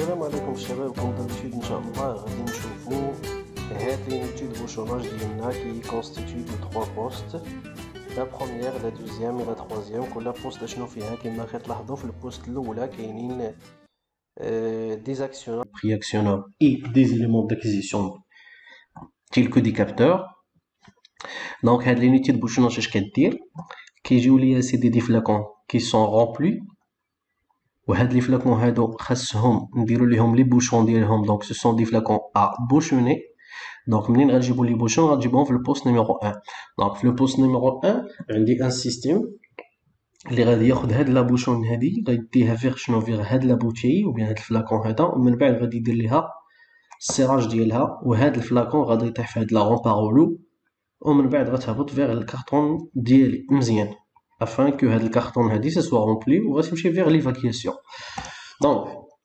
السلام عليكم الشباب. كوم دابتويد ان شاء الله غادي نشوفوا هاد لينيتود بوشوناج ديالنا كي كونستيتوي دو 3 بوست، لا بروميير لا دوزيام لا تروازيام. كل بوست شنو فيها كما كتلاحظوا في البوست الاولى كاينين des actionneurs préactionneurs et des éléments d'acquisition tels que des capteurs. Donc هاد l'unité de bouchonnage اش كدير؟ كيجيو ليا سيدي دي فلاكون كي سون رومبلي، وهاد لي فلاكون هادو خاصهم نديرو ليهم لي بوشون ديالهم. دونك سو سون دي فلاكون ا بوشوني. دونك منين غنجيبو لي بوشون غنجيبوهم في البوست نيميرو 1. دونك في البوست نيميرو 1 عندي ان سيستيم اللي غادي ياخد هاد لا بوشون هادي غيديها فيغ شنو فيغ هاد لا بوتي او بيان هاد الفلاكون هذا، ومن بعد غادي يدير ليها السيراج ديالها، وهاد الفلاكون غادي يطيح في هاد لا غومبارولو، ومن بعد غتهبط فيغ الكارطون ديالي مزيان afin que هاد الكارطون هادي se soit rempli ou غتمشي vers l'évacuation. Donc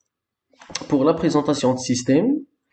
pour la présentation de système,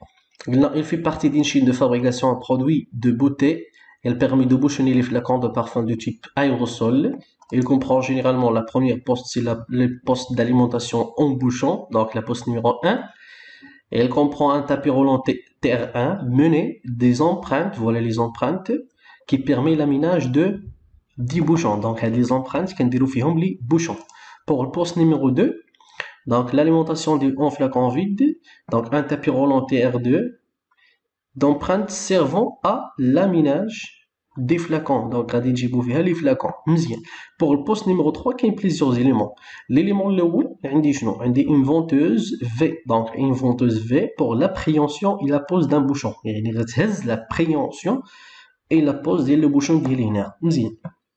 il fait partie d'une chaîne de fabrication de produits de beauté. Elle permet de bouchonner les flacons de parfum de type aérosol. Il comprend généralement la première poste, c'est le poste d'alimentation en bouchon, donc la poste numéro 1. Et elle comprend un tapis roulant TR1 mené des empreintes, voilà les empreintes, qui permet l'aminage de 10 bouchons. Donc il y a des empreintes qui ont les bouchons. Pour le poste numéro 2, donc l'alimentation en flacon vide, donc un tapis roulant TR2 d'empreintes servant à l'aminage des flacons. Donc غادي نجيبو فيها les flacons مزيان. Pour le poste numéro 3 كاين plusieurs éléments. L'élément الاول عندي شنو؟ عندي une venteuse V. Donc une venteuse V pour l'appréhension et la pose d'un bouchon. يعني غتهز l'appréhension et la pose ديال le bouchon ديالي هنا مزيان.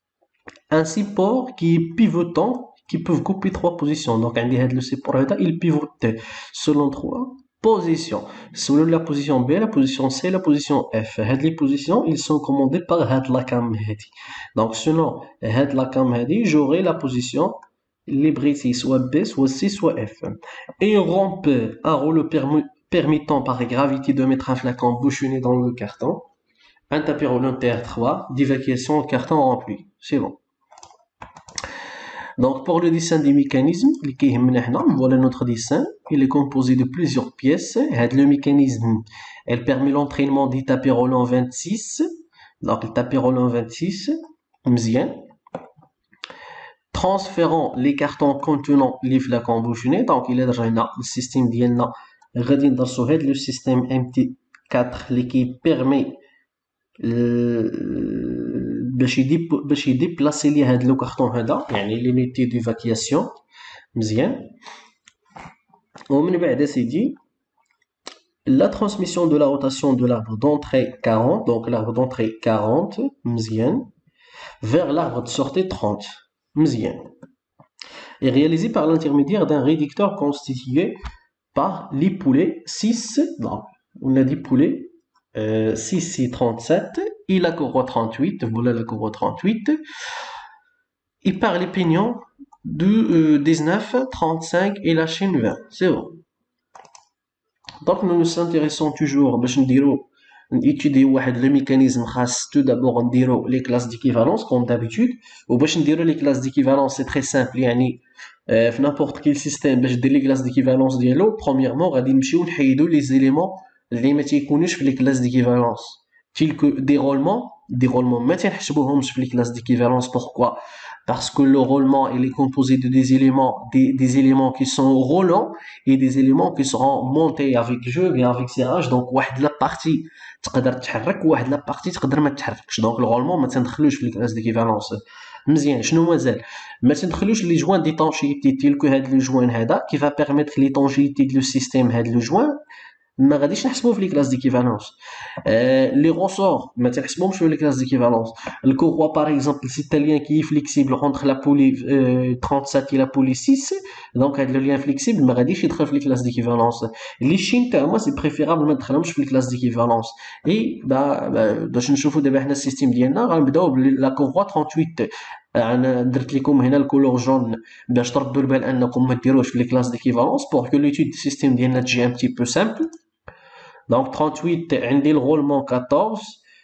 Un support qui est pivotant, qui peut couper 3 positions. Donc عندي هاد le support هذا il pivote selon 3 positions. Selon la position B, la position C, la position F. هاد les positions ils sont commandées par هاد la cam هادي. Donc selon هاد la cam هادي j'aurai la position libretti soit B, soit C, soit F. Et un rompeur un rouleau permettant par gravité de mettre un flacon bouchonné dans le carton. Un tapis roulant TR3 d'évacuation au carton rempli. C'est bon. Donc pour le dessin des mécanismes, voilà notre dessin. Il est composé de plusieurs pièces. Le mécanisme, elle permet l'entraînement du tapis roulant 26. Donc le tapis roulant 26, مزيان. Transférant les cartons contenant les flacons bouchonnés. Donc il est déjà le système ديالنا غادي ندرسو هاد le système MT4 qui permet باش يديبلاسي لي هاد لو كارطون هذا، يعني لونيتي ديفاكياسيون مزيان. ومن بعد سيدي la transmission de la rotation de l'arbre d'entrée 40, donc l'arbre d'entrée 40 مزيان vers l'arbre de sortie 30 مزيان, est réalisé par l'intermédiaire d'un réducteur constitué par les poulets 6, donc on a dit poulets 6 et 37 et la courroie 38, voilà la courroie 38, et par les pignons de 19, 35 et la chaîne 20, c'est bon. Donc nous nous intéressons toujours باش نديرو étudier le mécanisme خاص tout d'abord نديرو les classes d'équivalence comme d'habitude, وباش نديرو les classes d'équivalence c'est très simple. يعني في n'importe quel système باش دير les classes d'équivalence ديالو premièrement غادي نمشيو نحيدو les éléments اللي ما تيكونوش في les classes d'équivalence tels que des roulements ما تنحسبوهمش في les classes d'équivalence. Pourquoi? Parce que le roulement il est composé de des éléments qui sont roulants et des éléments qui seront montés avec jeu et avec serrage. Donc واحد la partie تقدر تحرك وواحد la partie تقدر ما تحركش. Donc le roulement ما تندخلوش في les classes d'équivalence مزيان. شنو مازال ما تندخلوش les joints d'étanchéité tels que هاد le joint هذا qui va permettre l'étanchéité de le système. هاد le joint ما غاديش نحسبوه في لي كلاس ديكيفالونس. لي غوسور ما تنحسبوهمش في لي كلاس ديكيفالونس. الكوروا باغ اكزومبل سي تا لien qui est flexible entre la poulie 37 et la poulie 6, donc هاد لو لien flexible ما غاديش يدخل في لي كلاس ديكيفالونس. لي شين تاع هما سي بريفيرابل ما ندخلهمش في لي كلاس ديكيفالونس. اي باش نشوفوا دابا حنا السيستيم ديالنا غنبداو بلا كوروا 38. انا درت لكم هنا الكولور جون باش تردوا البال انكم ما ديروش في لي كلاس ديكيفالونس pour que l'étude du système ديالنا تجي un petit peu simple. Donc 38 عندي le roulement 14,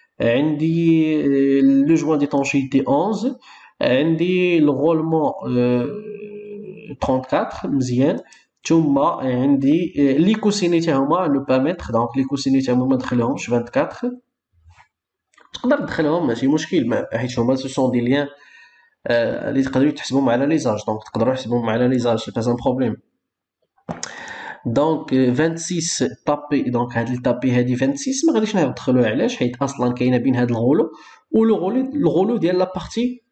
عندي le joint d'étanchéité 11, عندي le roulement 34 مزيان, ثم عندي لي كوسيني تا هما نو با ميتر، دونك لي كوسيني تا هما ما ندخلهمش 24. تقدر تدخلهم ماشي مشكل، حيت هما سو سون دي ليان اللي تقدروا تحسبهم على لي زاج، دونك تقدروا تحسبهم على لي زاج سي با ان بروبليم. دونك 26 طابي، دونك هاد الطابي هادي 26 ما غاديش نعاود ندخلوها، علاش؟ حيت اصلا كاينه بين هاد الغولو الغولو ديال لا بارتي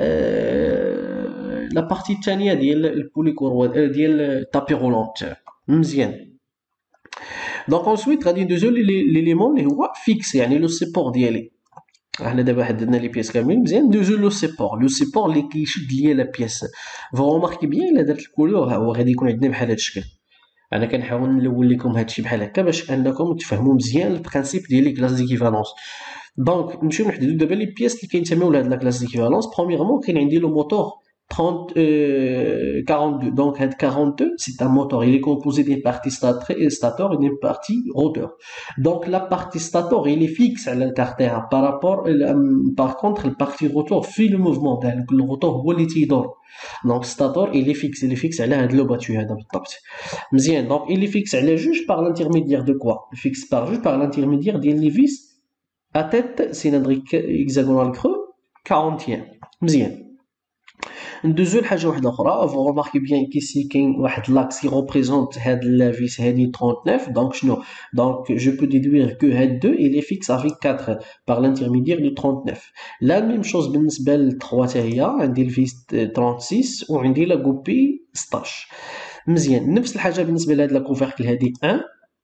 لا بارتي الثانيه ديال البوليكور ديال الطابي غولونت. مزيان. دونك انسويت غادي ندوزو ليليمون اللي هو فيكس، يعني لو سيبور ديالي. احنا دابا حددنا لي بياس كاملين، مزيان. ندوزو لو سيبور اللي كيشد ليا لا بياس. فو روماركي بيان الا درت الكولور هو غادي يكون عندنا بحال هاد الشكل. انا كنحاول نلون لكم هادشي بحال هكا باش انكم تفهموا مزيان البرانسيپ ديال لي كلاس ديكيفالونس. دونك نمشيو نحددو دابا لي بياس اللي كينتميو لهاد لا كلاس ديكيفالونس. برومييرمون كاين عندي لو موتور 42. Donc, 42, c'est un moteur. Il est composé d'une partie stator et d'une partie rotor. Donc, la partie stator, il est fixe à l'interterre. Par contre, la partie rotor fait le mouvement. Donc, le rotor, il est tidor. Donc, stator, il est fixe à l'interterre. Donc, il est fixe à la juge par l'intermédiaire de quoi? Fixe par juge par l'intermédiaire des vis à tête cylindrique hexagonale creux 41. مزيان. ندوزو لحاجه واحده اخرى. فو روماركي بيان كيسي كاين واحد لاكس كي ريبريزونت هاد لافيس هادي 39. دونك شنو؟ دونك جو بو ديدوير كو هاد 2 il est fixe avec 4 par l'intermédiaire du 39. لا ميم شوز بالنسبه ل 3 حتى هي. عندي الفيس 36 وعندي لا كوبي 16. مزيان. نفس الحاجه بالنسبه لهاد لا كوفيركل هادي 1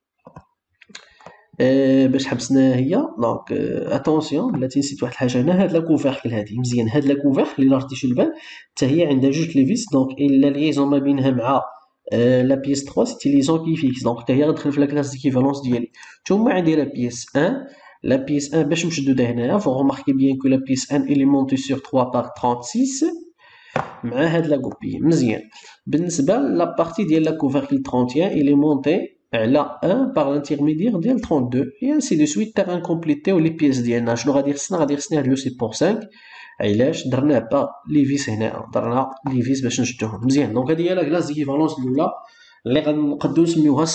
باش حبسناها هي. دونك اتونسيون بلاتي نسيت واحد الحاجه هنا. هاد لا كوفيركل هادي مزيان. هاد لا كوفيركل الا رتيتو البال حتى هي عندها جوج لي فيس. دونك الا ليزون ما بينها مع لا بيس 3 سيتي ليزون كي فيكس. دونك حتى هي غتدخل في لا كلاس ديكيفالونس ديالي. ثم عندي لا بيس 1. لا بيس 1 باش مشدوده هنايا. فو روماركي بيان كو لا بيس 1 il est monté sur 3 par 36 مع هاد لا كوبي. مزيان. بالنسبه لا بارتي ديال لا كوفيركل 31 il est monté على 1 par l'intermédiaire ديال 32 et ainsi de suite تا غنكومبليتيو لي بيس ديالنا. شنو غادي خصنا؟ غادي خصني هاد لو سيبور 5. علاش درناه با لي فيس هنا؟ درنا لي فيس باش نشدوهم. مزيان. دونك هادي هي لا كلاس ديكيفالونس الاولى اللي غنقدو نسميوها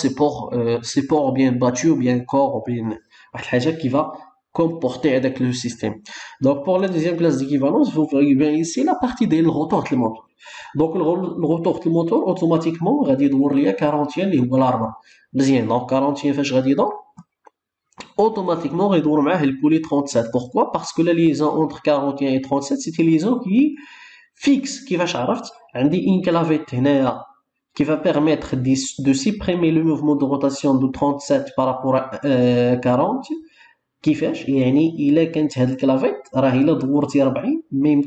سيبور بيان باتيو بيان كور بيان واحد الحاجه كيفا كومبورتي هذاك لو سيستيم. دونك بور لا دوزيام كلاس ديكيفالونس فو فويي بيان ايسي لا بارتي ديال الروتور د الموتور. دونك الروتور د الموتور اوتوماتيكمون غادي يدور ليا 41 اللي هو الاربعه. مزيان. دونك 41 فاش غادي يدور automatiquement غيدور معاه البولي 37. pourquoi? parce que la liaison entre 41 et 37 c'est une liaison qui fixe. كيفاش عرفت؟ عندي une clavette هنايا qui va permettre de supprimer le mouvement de rotation de 37 par rapport à 40. كيفاش؟ يعني الا كانت هاد الكلافيت راه الا دورتي 40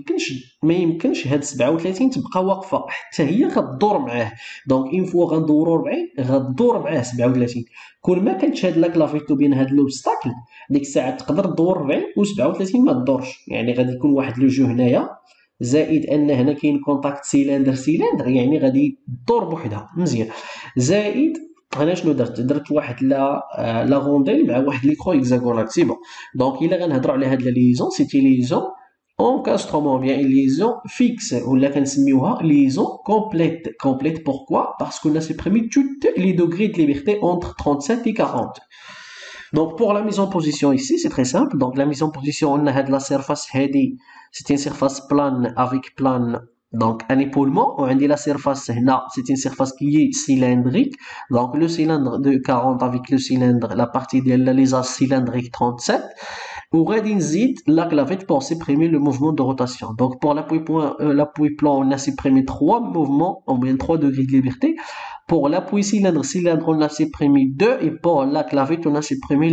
ما يمكنش هاد 37 تبقى واقفه، حتى هي غدور معاه. دونك اون فوا غندورو 40 غدور معاه 37. كل ما كانت هاد لاكلافيت بين هاد لوبستاكل ديك الساعه تقدر دور 40 و37 ما تدورش. يعني غادي يكون واحد لو جو هنايا زائد ان هنا كاين كونتاكت سيلندر يعني غادي تدور بوحدها. مزيان. زائد انا شنو درت واحد لا غونديل مع واحد ليكرو هكزاغونال. سي بون. دونك الا غنهضروا على هاد لا ليزون سيتي ليزون انكاسترومون بيان ليزون فيكس ولا كنسميوها ليزون كومبليت. pourquoi? parce qu'on a supprimé toutes les degrés de liberté entre 37 et 40. Donc pour la mise en position ici c'est très simple. Donc la mise en position on a had la surface هادي c'est une surface plane avec plane. Donc un épaulement, on a dit la surface c'est une surface qui est cylindrique. Donc le cylindre de 40 avec le cylindre, la partie de l'alésage cylindrique 37. On va dire la clavette pour supprimer le mouvement de rotation. Donc pour l'appui plan, on a supprimé 3 mouvements, en moyenne 3 degrés de liberté. Pour l'appui cylindre, on a supprimé 2. Et pour la clavette, on a supprimé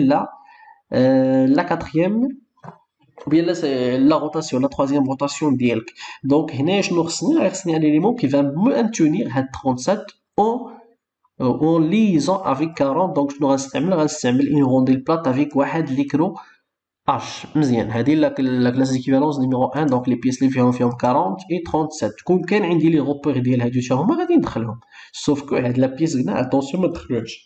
la quatrième. Ou bien là c'est la rotation, la troisième rotation ديالك. Donc هنا شنو خصني un élément qui va maintenir هاد 37 en liaison avec 40. donc شنو غنستعمل une rondelle plate avec واحد ليكرو H. مزيان. هذه لا كلاس ديكيفالونس نيميرو 1. دونك لي بيس اللي فيهم 40 et 37. كون كان عندي لي غوبير ديال هادو تا هما غادي ندخلهم. سوف كو هاد لا بيس هنا اتونسيون ما تدخلوش.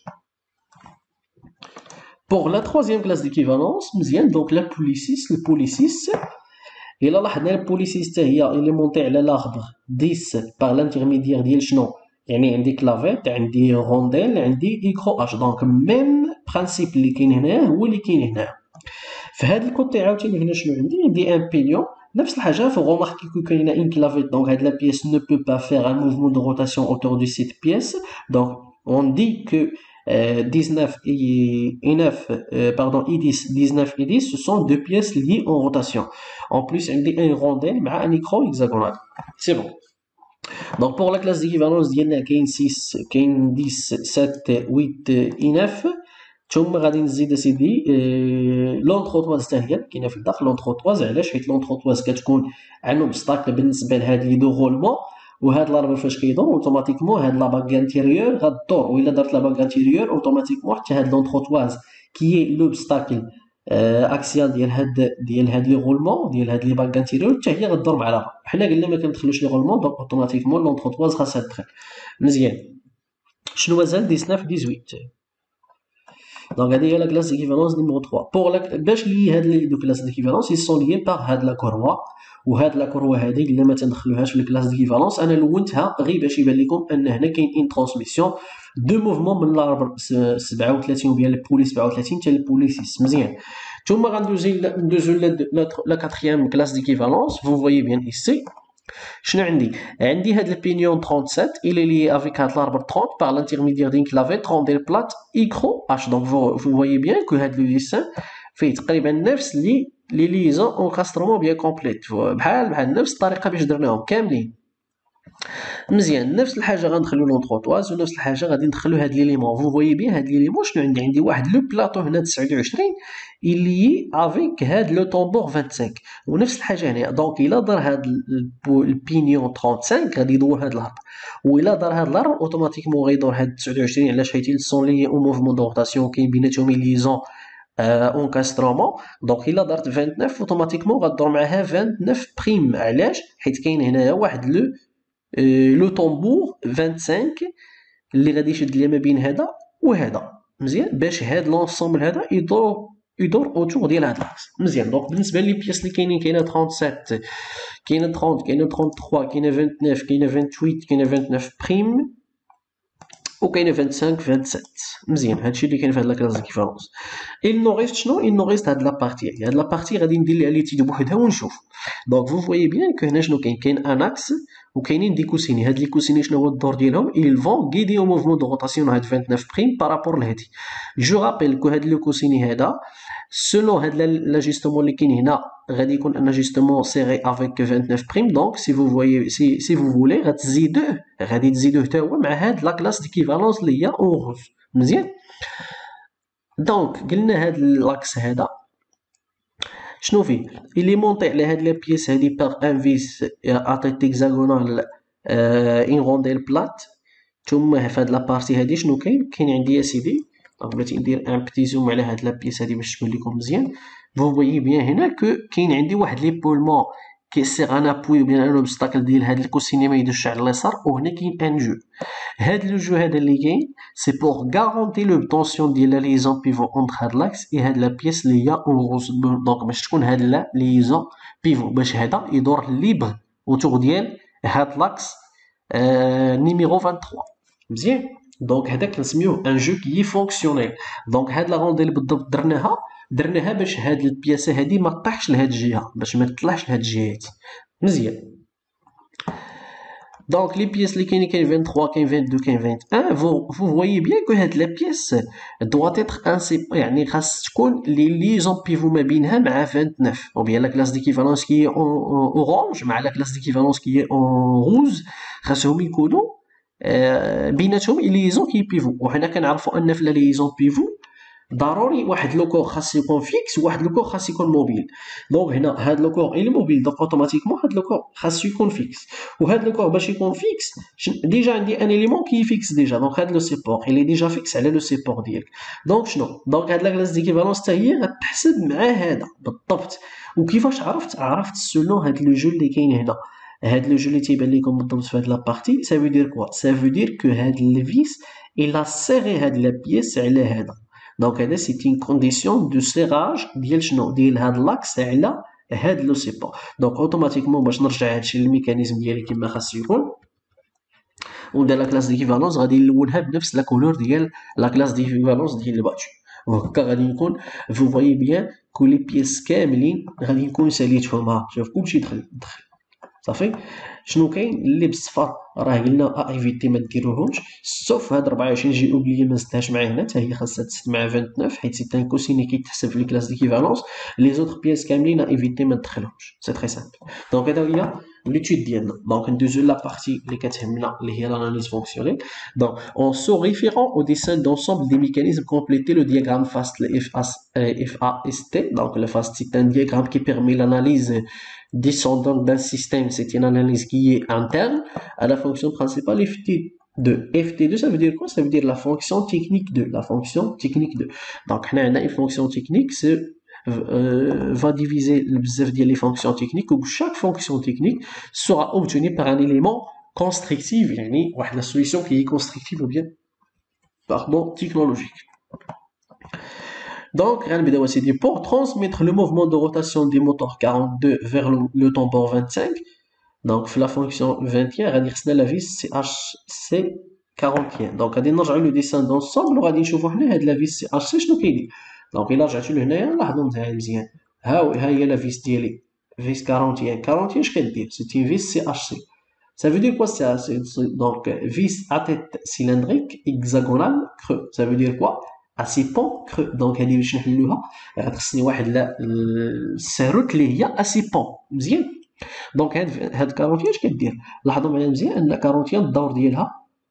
Pour la troisième classe d'équivalence, donc la police, le police, et là, le police, il est monté à l'arbre 10 par l'intermédiaire d'El Chnon, يعني عندي كلافيت عندي رونديل عندي ايكرو اش دونك ميم برانسيب اللي كاين هنايا هو اللي كاين هنا. في هذا الكوتي عاوتاني هنا شنو عندي ان بينيون نفس الحاجه. فو غوماركي كو كاينه ان كلافيت دونك هاد لا بيس نو بو با فير ان موفمون دو روتاسيون اوتور دو سيت بيس. دونك اون دي كو 19 et 9 pardon i10 19 et 10 ce sont deux pièces liées en rotation. En plus عندي un rondelle مع un micro hexagonal. C'est bon. Donc pour la classe d'équivalence ديالنا كاين 6 كاين 10 7 8 et 9 ثم غادي نزيد اسيدي لونتروطواز حتى هي كاينه في الداخل. لونتروطواز علاش؟ حيت لونتروطواز كتكون ان اوبستاكل بالنسبه لهاد لي دو رولمون، وهاد لاربر فاش كيدور اوتوماتيكمون هاد لا باغ انتيريور غدور، وإلا درت لا باغ انتيريور اوتوماتيكمون حتى هاد لونتروطواز كي لوبستاكل اكسيال ديال هاد لي رولمون ديال هاد لي باغ انتيريور حتى هي غدور مع لاربر. حنا قلنا ما كندخلوش لي رولمون دونك اوتوماتيكمون لونتروطواز خاصها تدخل. مزيان. شنو مازال 19 18. Donc, هذه la classe d'équivalence numéro 3. Pour la باش لي هاد لي دو classe d'équivalence ils sont liés par هاد لا كوروا، وهاد لا كوروا هادي اللي ما تندخلوهاش في الكلاس ديكيفالونس. انا لونتها غير باش يبان لكم ان هنا كاين ان ترانسميسيون دو موفمون من لاربر 37 ديال البولي 37 حتى البولي 6. مزيان. ثم غندوزو لا كاتريام كلاس ديكيفالونس. فو فويي بيان ايسي شنو عندي هاد البينيون 37 il est lié avec هاد l'arbre 30 par l'intermédiaire d'une clavette rondelle plate micro H. donc vous voyez bien que هاد le dessin فيه تقريبا نفس لي ليزون انكاسترومون بيان كومبليت، بحال نفس الطريقه باش درناهم كاملين. مزيان. نفس الحاجه غندخلو لونتروطواز ونفس الحاجه غادي ندخلو هاد ليليمون. فو فويي بيان هاد ليليمون شنو عندي واحد لو بلاطو هنا 29 اللي افيك هاد لو طومبور 25 ونفس الحاجه هنا. دونك الا دار هاد البينيون 35 غادي يدور هاد الارض، والا دار هاد الارض اوتوماتيكمون غيدور هاد 29. علاش؟ حيت سون لي او موفمون دو روتاسيون كاين بيناتهم ليزون انكاسترومون. دونك الا دارت 29 اوتوماتيكمون غدور معاها 29 بريم. علاش؟ حيت كاين هنايا واحد لو طومبور 25 اللي غادي يشد ليا ما بين هذا وهذا. مزيان. باش هاد لونسومبل هذا يدور اوتور ديال هاد لاكس. مزيان. دونك بالنسبه لي بياس اللي كاينين كاينه 37 كاينه 30 كاينه 33 كاينه 29 كاينه 28 كاينه 29 بريم وكاينه 25 27. مزيان. هادشي اللي كاين في هاد لاكلاس ديكيفالونس. il nous reste شنو؟ il nous reste هاد لا بارتي. هاد لا بارتي غادي ندير ليها ليتيد بوحدها ونشوف. دونك فو فويي بيان كو هنا شنو كاين ان اكس وكاينين دي كوسيني. هاد لي كوسيني شنو هو الدور ديالهم؟ ils vont guider au mouvement de rotation هاد 29 بريم بارابور لهادي. جو رابيل كو هاد لو كوسيني هذا سولون هاد لاجيستمون اللي كاين هنا غادي يكون ان اجيستمون سيري افيك 29 بريم. دونك سي فو فويي سي فو فولي غادي تزيدوه حتى هو مع هاد لا كلاس ديكيفالونس اللي هي اون روج. مزيان. دونك قلنا هاد لاكس هذا شنو فيه؟ اللي مونطي على هاد لا بيس هادي باغ ان فيس ا تيت هيكزاغونال ان رونديل بلات. ثم في هاد لا بارتي هادي شنو كاين عندي يا سيدي. دونك بغيت ندير ان بتي زوم على هاد لا بيس هادي باش تبان لكم مزيان. فو فويي بيان هنا كو كاين عندي واحد ليبولمون كيسيغ ان ابوي بيان ان اوبستاكل ديال هاد الكوسيني ما يدوزش على اليسار، وهنا كاين ان جو. هاد لو جو هذا اللي كاين سي بور غارونتي لو طونسيون ديال لا ليزون بيفو اونتر هاد لاكس اي هاد لا بيس اللي هي اون روز. دونك باش تكون هاد لا ليزون بيفو باش هذا يدور ليبر اوتور ديال هاد لاكس نيميرو 23. مزيان. دونك هذا كنسميوه ان جو كي فونكسيونيل. دونك هاد لا رونديل بالضبط درناها باش هاد البياسه هادي ما طيحش لهاد الجهه، باش ما تطلعش لهاد الجهات. مزيان. دونك لي بياس اللي كاين 23 كاين 22 كاين 21 فو فويي بيان كو هاد لا بياس دوا تيتر انسي يعني خاص تكون لي ليزون بيفو ما بينها مع 29 او بيان لا كلاس ديكيفالونس كي اورانج مع لا كلاس ديكيفالونس كي اون روز خاصهم يكونوا بيناتهم ليزون كي بيفو. وحنا كنعرفوا ان في لا ليزون بيفو ضروري واحد لو كور خاص يكون فيكس وواحد لو كور خاص يكون موبيل. دونك هنا هاد لو كور اي موبيل دونك اوتوماتيكمون هاد لو كور خاص يكون فيكس، وهاد لو كور باش يكون فيكس ديجا عندي ان اليمون كي فيكس ديجا. دونك هاد لو سيبور اللي ديجا فيكس على لو سيبور ديالك. دونك شنو؟ دونك هاد لا كلاس ديكيفالونس حتى هي غتحسب مع هذا بالضبط. وكيفاش عرفت سولون هاد لو جو اللي كاين هنا. هاد لو جو اللي تيبان لكم بالضبط في هاد لا بارتي سا فو دير كوا؟ سا فو دير كو هاد الفيس الا سيغي هاد لا بيس على هذا. دونك هذا سي تين كونديسيون دو سيراج ديال شنو؟ ديال هاد لاكس على هاد لو سيبور. دونك اوتوماتيكمون باش نرجع هادشي للميكانيزم ديالي كما خاص يكون ودار لا كلاس ديكيفالونس غادي نلونها بنفس لا كولور ديال لا كلاس ديكيفالونس ديال الباتشي. هكا غادي نكون فو فوايي بيان كل لي بيس كاملين غادي نكون ساليتهم. ها شوف كلشي دخل صافي. شنو كاين اللي بالصفر راه قلنا ايفيتي ما ديروهمش سوف هاد 24 جي اوبليي ما زدتهاش معايا هنا حتى هي خاصها تزد مع 29 حيت سي ان كوسيني كيتحسب في لي كلاس ديكيفالونس. لي زوطخ بياس كاملين ايفيتي ما تدخلهمش سي تري سامبل. دونك هذا هي ليتود ديالنا. دونك ندوزو لا بارتي اللي كتهمنا اللي هي l'analyse fonctionnelle. Donc en se référant au dessin d'ensemble des mécanismes, compléter le diagramme FAST, le FAST. Donc le FAST c'est un diagramme qui permet l'analyse descendante d'un système. C'est une analyse qui est interne à la fonction principale FT2. FT2 ça veut dire quoi? Ça veut dire la fonction technique 2. La fonction technique 2. Donc on a une fonction technique, c'est va diviser les fonctions techniques où chaque fonction technique sera obtenue par un élément constructif, la solution qui est constructive ou bien pardon technologique. Donc c'est pour transmettre le mouvement de rotation des moteurs 42 vers le tambour 25. Donc la fonction 21 غادي la vis CHC 41. Donc غادي نرجعوا le dessin d'ensemble وغادي نشوفوا حنا هاد la vis CHC شنو كيدير. دونك الا رجعتو لهنايا لاحظوا نتايا مزيان ها هي لا فيس ديالي فيس 41 اش كدير سي اون فيس سي اش سي. Ça veut dire quoi ça? Donc vis à tête cylindrique hexagonale creux. Ça veut dire quoi? À six pans creux. Donc هادي باش نحلوها خصني واحد الساروت اللي هي à six pans مزيان. دونك هاد 41 اش كدير؟ لاحظوا معايا مزيان ان 41 الدور ديالها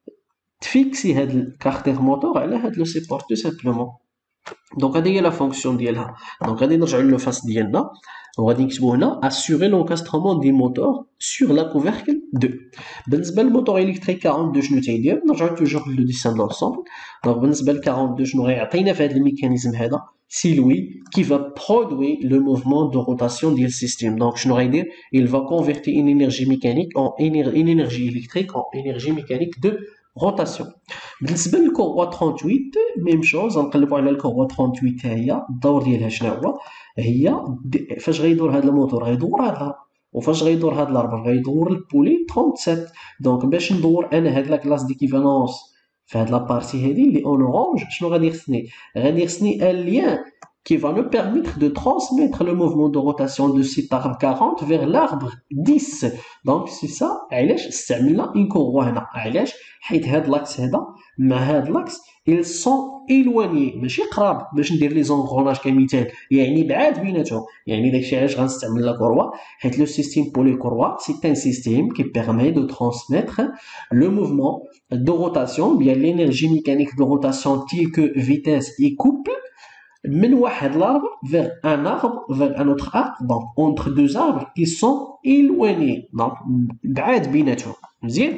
تفيكسي هاد الكارتير موتور على هاد لو سيبور تو سامبلومون. دونك هذه هي لا فونكسيون ديالها. دونك غادي نرجعوا لو فاس ديالنا وغادي نكتبوا هنا assurer l'encastrement des moteurs sur la couvercle 2. بالنسبه للموتور الكتريك 42 شنو تيدير؟ نرجعوا توجور لو ديسان دونسومبل. دونك بالنسبه ل 42 شنو غيعطينا في هذا الميكانيزم هذا؟ سي لوي qui va produire le mouvement de rotation ديال السيستيم. دونك شنو غيدير؟ il va convertir une énergie mécanique en une énergie électrique en énergie mécanique de rotation. بالنسبه للكوروا 38 ميم شوز نقلبوا على الكوروا 38 حتى هي الدور ديالها شنو هو؟ هي فاش غيدور هذا الموتور غيدور هذا الارض وفاش غيدور هذا الاربر غيدور البولي 37. دونك باش ندور انا هاد لا كلاس ديكيفالونس في هاد لابارتي هادي اللي اون اورانج شنو غادي يخصني؟ غادي يخصني ان لien qui va nous permettre de transmettre le mouvement de rotation de cet arbre 40 vers l'arbre 10. Donc c'est ça علاش استعملنا une courroie هنا. علاش؟ حيت هاد لاكس هذا مع هاد لاكس ils sont éloignés ماشي قراب باش ندير لي زونغروناج كمثال يعني بعاد بيناتهم. يعني داكشي علاش غنستعمل لا كوروا حيت لو سيستيم بور لي كوروا سي ان سيستيم qui permet de transmettre le mouvement de rotation bien l'énergie mécanique de rotation telle que vitesse et couple من واحد l'arbre vers un arbre vers un autre arbre. Donc entre deux arbres qui sont éloignés donc بعاد بيناتهم مزيان.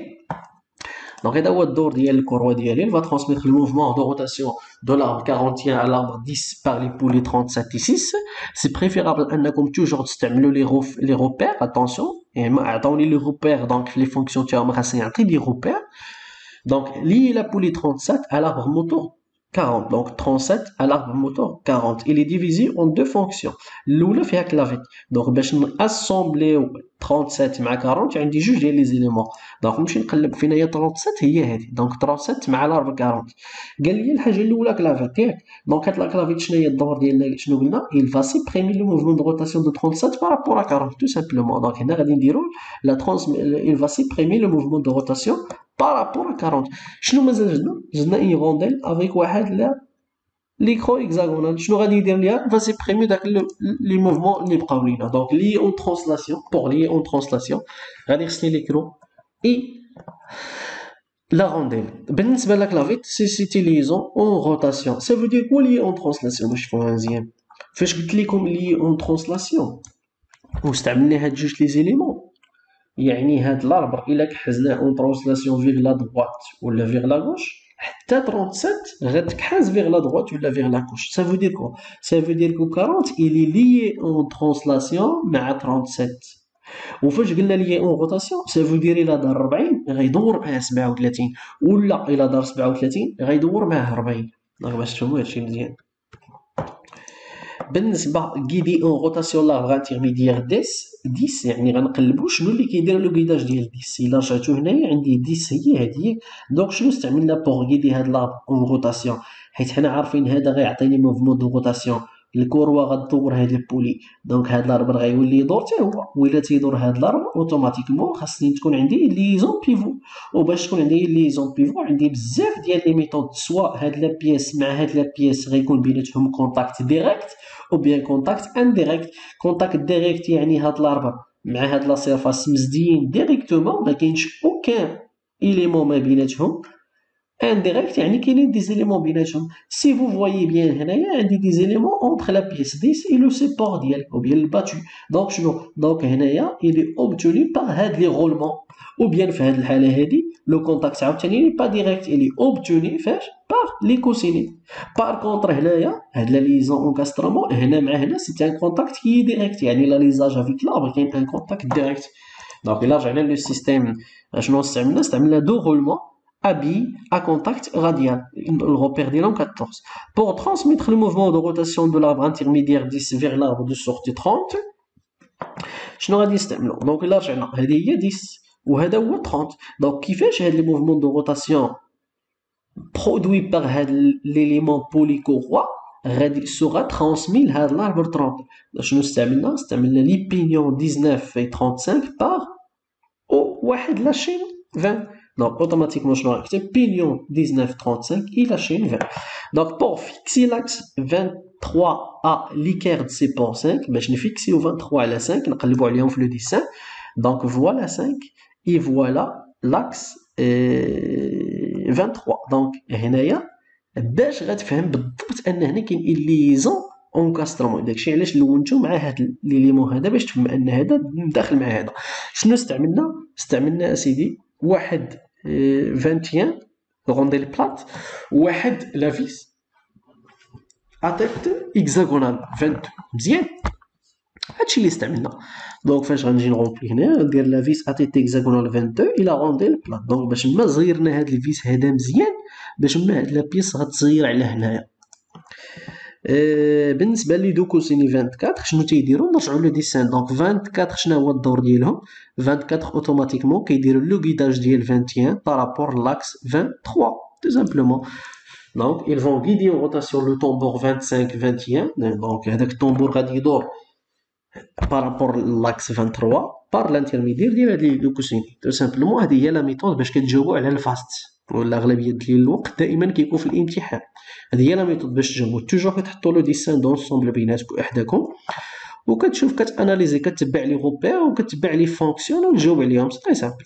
Donc هذا هو الدور ديال الكوروا ديالي. va transmettre le mouvement de rotation de l'arbre 41 à l'arbre 10 par les poulets 37 et 6. C'est préférable انكم toujours تستعملوا les repères. Attention يعني عطاوني les repères donc les fonctions تاعهم خاصني نعطي des repères. Donc lier la poulie 37 à l'arbre moteur 40. Donc 37 à l'arbre moteur 40. Il est divisé en deux fonctions. L'oula fait avec la vite. Donc باش assembler 37 مع 40 عندي جوج ديال لي زيليمون. دونك نمشي نقلب فين هي 37 هي هذه. دونك 37 مع الاربع 40. قال لي الحاجه الاولى كلافيت ياك. دونك هاد لا كلافيت شنو هي الدور ديالنا شنو قلنا؟ il va supprimer le mouvement de rotation de 37 par rapport à 40 tout simplement. دونك هنا غادي نديرو il va supprimer le mouvement de rotation par rapport à 40. شنو مازال جبنا اي غونديل افيك واحد لا ليكرو هكزاغونال. شنو غادي يدير ليها؟ va supprimer داك لي موفمون اللي بقاو لينا. دونك لي اون ترانسلاسيون بور لي اون ترانسلاسيون غادي خصني ليكرو اي لا غونديل. بالنسبه لكلافيت سي ليزون اون روتاسيون. سا فو دير كوا لي اون ترانسلاسيون باش تفهموها مزيان. فاش قلت لكم لي اون ترانسلاسيون واستعملنا هاد جوج لي زيليمون يعني هاد الاربر الا كحزناه اون ترانسلاسيون فيغ لا دوات ولا فيغ لا غوش حتى 37 غتكحاز فيغ لا دوات ولا فيغ لا غوش. سا فو دير كو؟ سا فو دير كو 40 الي ليي اون ترانسلاسيون مع 37. وفاش قلنا ليي اون روتاسيون سا فو دير الا دار 40 غيدور معاه 37 ولا الا دار 37 غيدور معاه 40. دونك باش تفهموا هادشي مزيان. بالنسبه غيدي اون روتاسيون لارغ انترميديير 10 يعني غنقلبوا شنو اللي كيدير لو غيداج ديال 10. الا رجعتو هنايا عندي 10 هي هذه. دونك شنو استعملنا بوغ غيدي هاد لارغ اون روتاسيون؟ حيت حنا عارفين هذا غيعطيني موفمون دو روتاسيون، الكوروا غدور هاد البولي، دونك هاد لاربر غيولي يدور حتى هو. وإلا تيدور هاد لاربر اوتوماتيكمون خاصني تكون عندي ليزون بيفو. وباش تكون عندي ليزون بيفو عندي بزاف ديال لي ميثود، سواء هاد لا بيس مع هاد لا بيس غيكون بيناتهم كونتاكت ديريكت او بيان كونتاكت انديريكت. كونتاكت ديريكت يعني هاد لاربر مع هاد لا سيرفاس مزديين ديريكتومون، ما كاينش اوكان إليمون ما بيناتهم. indirect يعني كاينين دي زيليمون بيناتهم. سي فو فوايي بيان هنايا عندي دي زيليمون اونتر لا بيس 10 اي لو سيبور ديالها او بيان الباتو. دونك شنو؟ دونك هنايا إلي اوبتوني باغ هاد لي غولمون، او بيان في هاد الحالة هادي لو كونتاكت عاوتاني لي با ديريكت، إلي اوبتوني فاش باغ لي كوسيني. بار كونتر هنايا هاد لا ليزون انكاسترمون هنا مع هنا سي ان كونتاكت كي ديريكت، يعني لا ليزاج افيك لاربر كاين ان كونتاكت ديريكت. دونك إلا رجعنا لو سيستيم شنو استعملنا دو غولمون à billes à contact radial. Le repère d'Elan 14. Pour transmettre le mouvement de rotation de l'arbre intermédiaire 10 vers l'arbre de sortie 30, شنو غادي نستعملو؟ دونك إلا رجعنا هذه هي 10 وهذا هو 30. دونك كيفاش هاد لي موفمون دو روتاسيون برودوي باغ هاد ليليمون بوليكوروا غادي سوغا ترانسمي لهاد لاربر 30. شنو استعملنا لي بينيون 19 في 35 باغ او واحد لاشين 20. Donc automatiquement je vais activer pignon 19,35 et la chaîne 20. Donc pour fixer l'axe 23 à l'équerre de ces points 5, ben, je vais fixer au 23 à la 5, on le dessin. Donc voilà 5 et voilà l'axe 23. Donc هنايا باش غتفهم بالضبط ان هنا كاين ليزون اونكاسترمون. داكشي علاش لونتو مع هاد ليليمون هذا باش تفهم ان هذا داخل مع هذا. شنو استعملنا اسيدي واحد 21 رونديل بلات، واحد لا فيس اتيت اكزاغونال 22. مزيان هادشي اللي استعملنا. دونك فاش غنجي نغومبلي هنا ندير لا فيس اتيت اكزاغونال 22 الى رونديل بلات. دونك باش ما صغيرنا هاد الفيس هذا مزيان باش ما هاد لا بيس غتصغير على هنايا. بالنسبه لي دو كوسيني 24 شنو تيديروا؟ نرجعوا لو ديسان. دونك 24 شنو هو الدور ديالهم؟ 24 اوتوماتيكمون كيديروا لو غيداج ديال 21 بارابور لاكس 23 tout simplement. Donc ils vont guider en rotation le tambour 25 21. Donc هذاك الطنبور غادي يدور بارابور لاكس 23 بار لانترميدير ديال هاد لي كوسيني tout simplement. هذه هي لا ميثود باش كتجاوبوا على الفاست، ولا اغلبيه ديال الوقت دائما كيكون في الامتحان. هذه هي لا ميثود باش تجاوبوا. توجور كتحطوا لو ديسان دونسومبل بيناتكم احداكم وكتشوف كتاناليزي كتبع لي غوبير وكتبع لي فونكسيون وتجاوب عليهم. سي تري سامبل.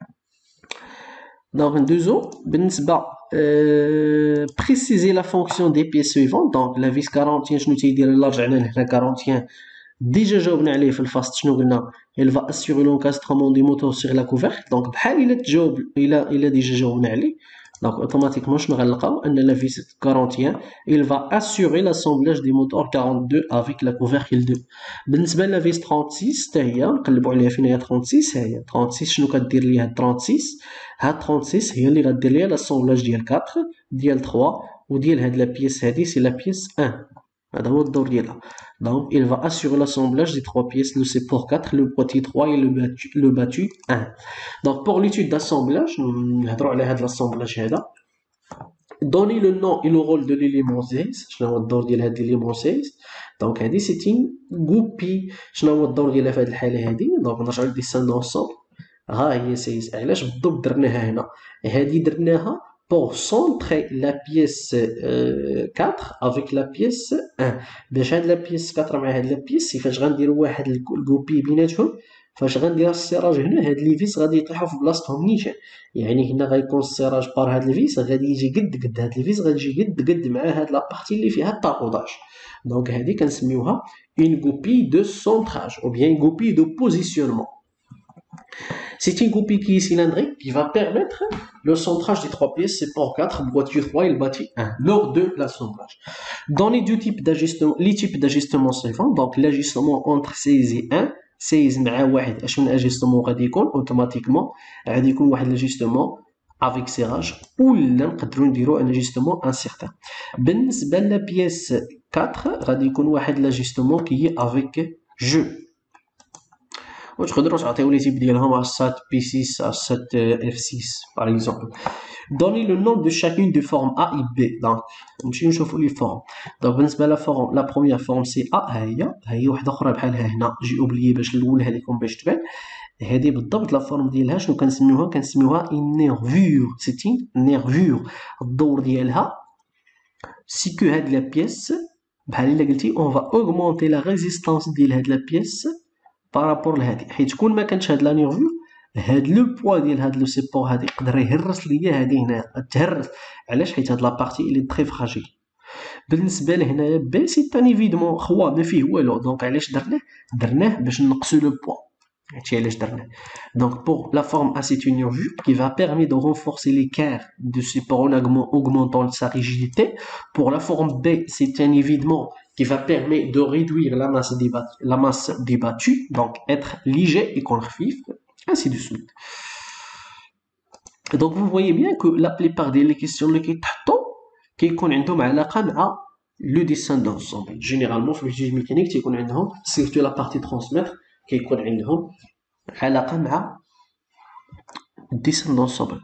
دونك ندوزو بالنسبه بريسيزي لا فونكسيون دي بيس سويفون. دونك لا فيس 41 شنو تيدير؟ الا رجعنا لهنا 41 ديجا جاوبنا عليه في الفاست. شنو قلنا؟ il va assurer l'encastrement du moteur sur la couvercle. دونك بحال الا تجاوب الا ديجا جاوبنا عليه. Donc automatiquement شنو غنلقاو ان لا فيس 41 il va assurer l'assemblage des moteurs 42 avec la couvercle 2. بالنسبه للا فيس 36 حتى هي نقلبوا عليها فين هي 36. هي 36 شنو كدير ليها 36؟ هاد 36 هي اللي غدير ليها لاسومبلاج ديال 4 ديال 3 وديال هاد لا بيس هادي سي لا بيس 1. هذا هو الدور ديالها. Donc il va assurer l'assemblage des trois pièces, le support 4, le boîtier 3 et le battu 1. Donc pour l'étude d'assemblage, نهضروا على هذا l'assemblage هذا. Donner le nom et le rôle de l'élément 16. شنو هو الدور ديال هذا l'élément 16؟ Donc هذه c'est une goupille. شنو هو الدور ديالها في هذه الحالة هذه؟ Donc نرجعوا للديسان دونسومبل. ها هي 16. علاش بالضبط درناها هنا؟ هذه درناها pour centrer la pièce 4 avec la pièce 1. باش هاد لا بيس 4 مع هاد لا بيس فاش غنديروا واحد الكوبي بيناتهم، فاش غندير السيراج هنا هاد لي فيس غادي يطيحوا في بلاصتهم نيشان. يعني هنا غيكون السيراج بار هاد الفيس غادي يجي قد هاد الفيس غادي يجي قد مع هاد لابارتي اللي فيها الطاقوداج. دونك هادي كنسميوها une goupille de centrage ou bien une goupille de positionnement. C'est une goupille qui est cylindrique qui va permettre le centrage des trois pièces, c'est pour 4, boîtier 3 et le boîtier 1, lors de l'assemblage. Dans les deux types d'ajustement, les types d'ajustement suivants, donc l'ajustement entre 16 et 1, 16 مع واحد اشنو الاجustement غادي يكون اوتوماتيكمون غادي يكون واحد الاجustement avec serrage ولا نقدروا نديروا ان اجustement انسيغتان. بالنسبه للا بيس 4 غادي يكون واحد لاجستمون كي افيك جو وتقدروا تعطيو لي تيب ديالهم على 7 P6 على 7 F6 par exemple. Donnez le nom de chacune des formes A et B. Donc نمشيو نشوفوا لي فورم. دونك بالنسبه لا فورم لا بروميير فورم سي A ها هي وحده اخرى بحالها هنا جي اوبليي باش نولها لكم باش تبان. هذه بالضبط لا فورم ديالها شنو كنسميوها une nervure. C'est une nervure. الدور ديالها سي كو هاد لا بيس بحال الا قلتي اون فا اوغمونتي لا ريزيستانس ديال هاد لا بيس بارابور لهادي حيت كون ما كانش هاد لا نيرفور هاد لو بوا ديال هاد لو سيبور هادي يقدر يهرس ليا هادي هنا تهرس. علاش؟ حيت هاد لا بارتي اللي تري فراجيل. بالنسبه لهنايا بي سي تان ايفيدمون خوا ما فيه والو. دونك علاش درناه باش نقصو لو بوا. هادشي علاش درناه. دونك pour la forme A c'est une nervure qui va permettre de renforcer l'écart de support en augmentant sa rigidité. Pour la forme B c'est un évidement qui va permettre de réduire la masse débattue, donc être léger et convif, ainsi de suite. Donc vous voyez bien que la plupart des questions اللي كيتحطوا كيكون عندهم علاقه مع le dessin d'ensemble. Généralement في الفيزيك ميكانيك تيكون عندهم surtout la partie transmettre كيكون عندهم علاقه مع dessin d'ensemble.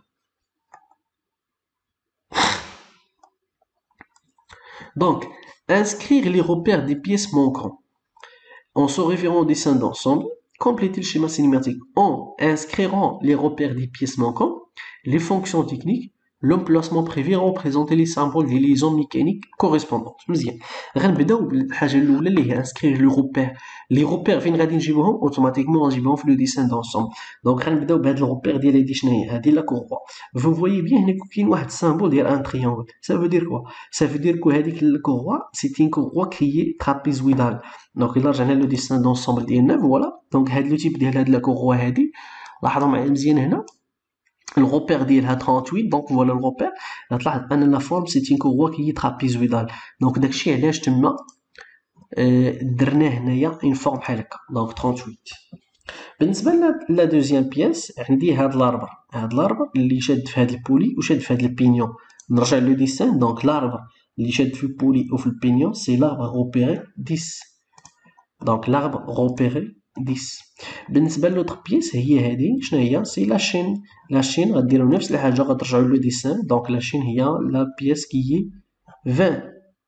Donc inscrire les repères des pièces manquantes en se référant au dessin d'ensemble. Compléter le schéma cinématique en inscrivant les repères des pièces manquantes, les fonctions techniques, l'emplacement prévu représenter les symboles des liaisons mécaniques correspondantes. مزيان غنبداو بالحاجه الاولى اللي هي inscrire le repère. les repères فين غادي نجيبوهم اوتوماتيكمون غنجيبوهم في لو ديسان دونسومبل. دونك غنبداو بهاد الروبير ديال هادي شنو هي هادي لا كوروا. vous voyez bien هنا كاين واحد السامبول ديال ان تريونغل. ça veut dire quoi ça veut dire que هذيك الكوروا c'est une courroie qui est trapézoïdale. دونك الا رجعنا لو ديسان دونسومبل ديالنا فوالا. دونك هاد لو تيب ديال هاد لا كوروا هادي لاحظوا معايا مزيان هنا الروبير ديالها 38. دونك فوالا الروبير تلاحظ ان لا فورم سي تين كوروا كي ترابيزويدال. دونك داكشي علاش تما درنا هنايا اون فورم بحال هكا. دونك 38. بالنسبه لا دوزيام بياس عندي هاد الاربر اللي شاد في هاد البولي وشاد في هاد البينيون. نرجع لو ديسان. دونك الاربر اللي شاد في البولي وفي البينيون سي لاربر روبيري 10. دونك لاربر روبيري 10. بالنسبه لوطر بيس هي هذه شنو هي سي لاشين غديروا نفس الحاجه غترجعوا لو ديسان. دونك لاشين هي لا بيس كي 20.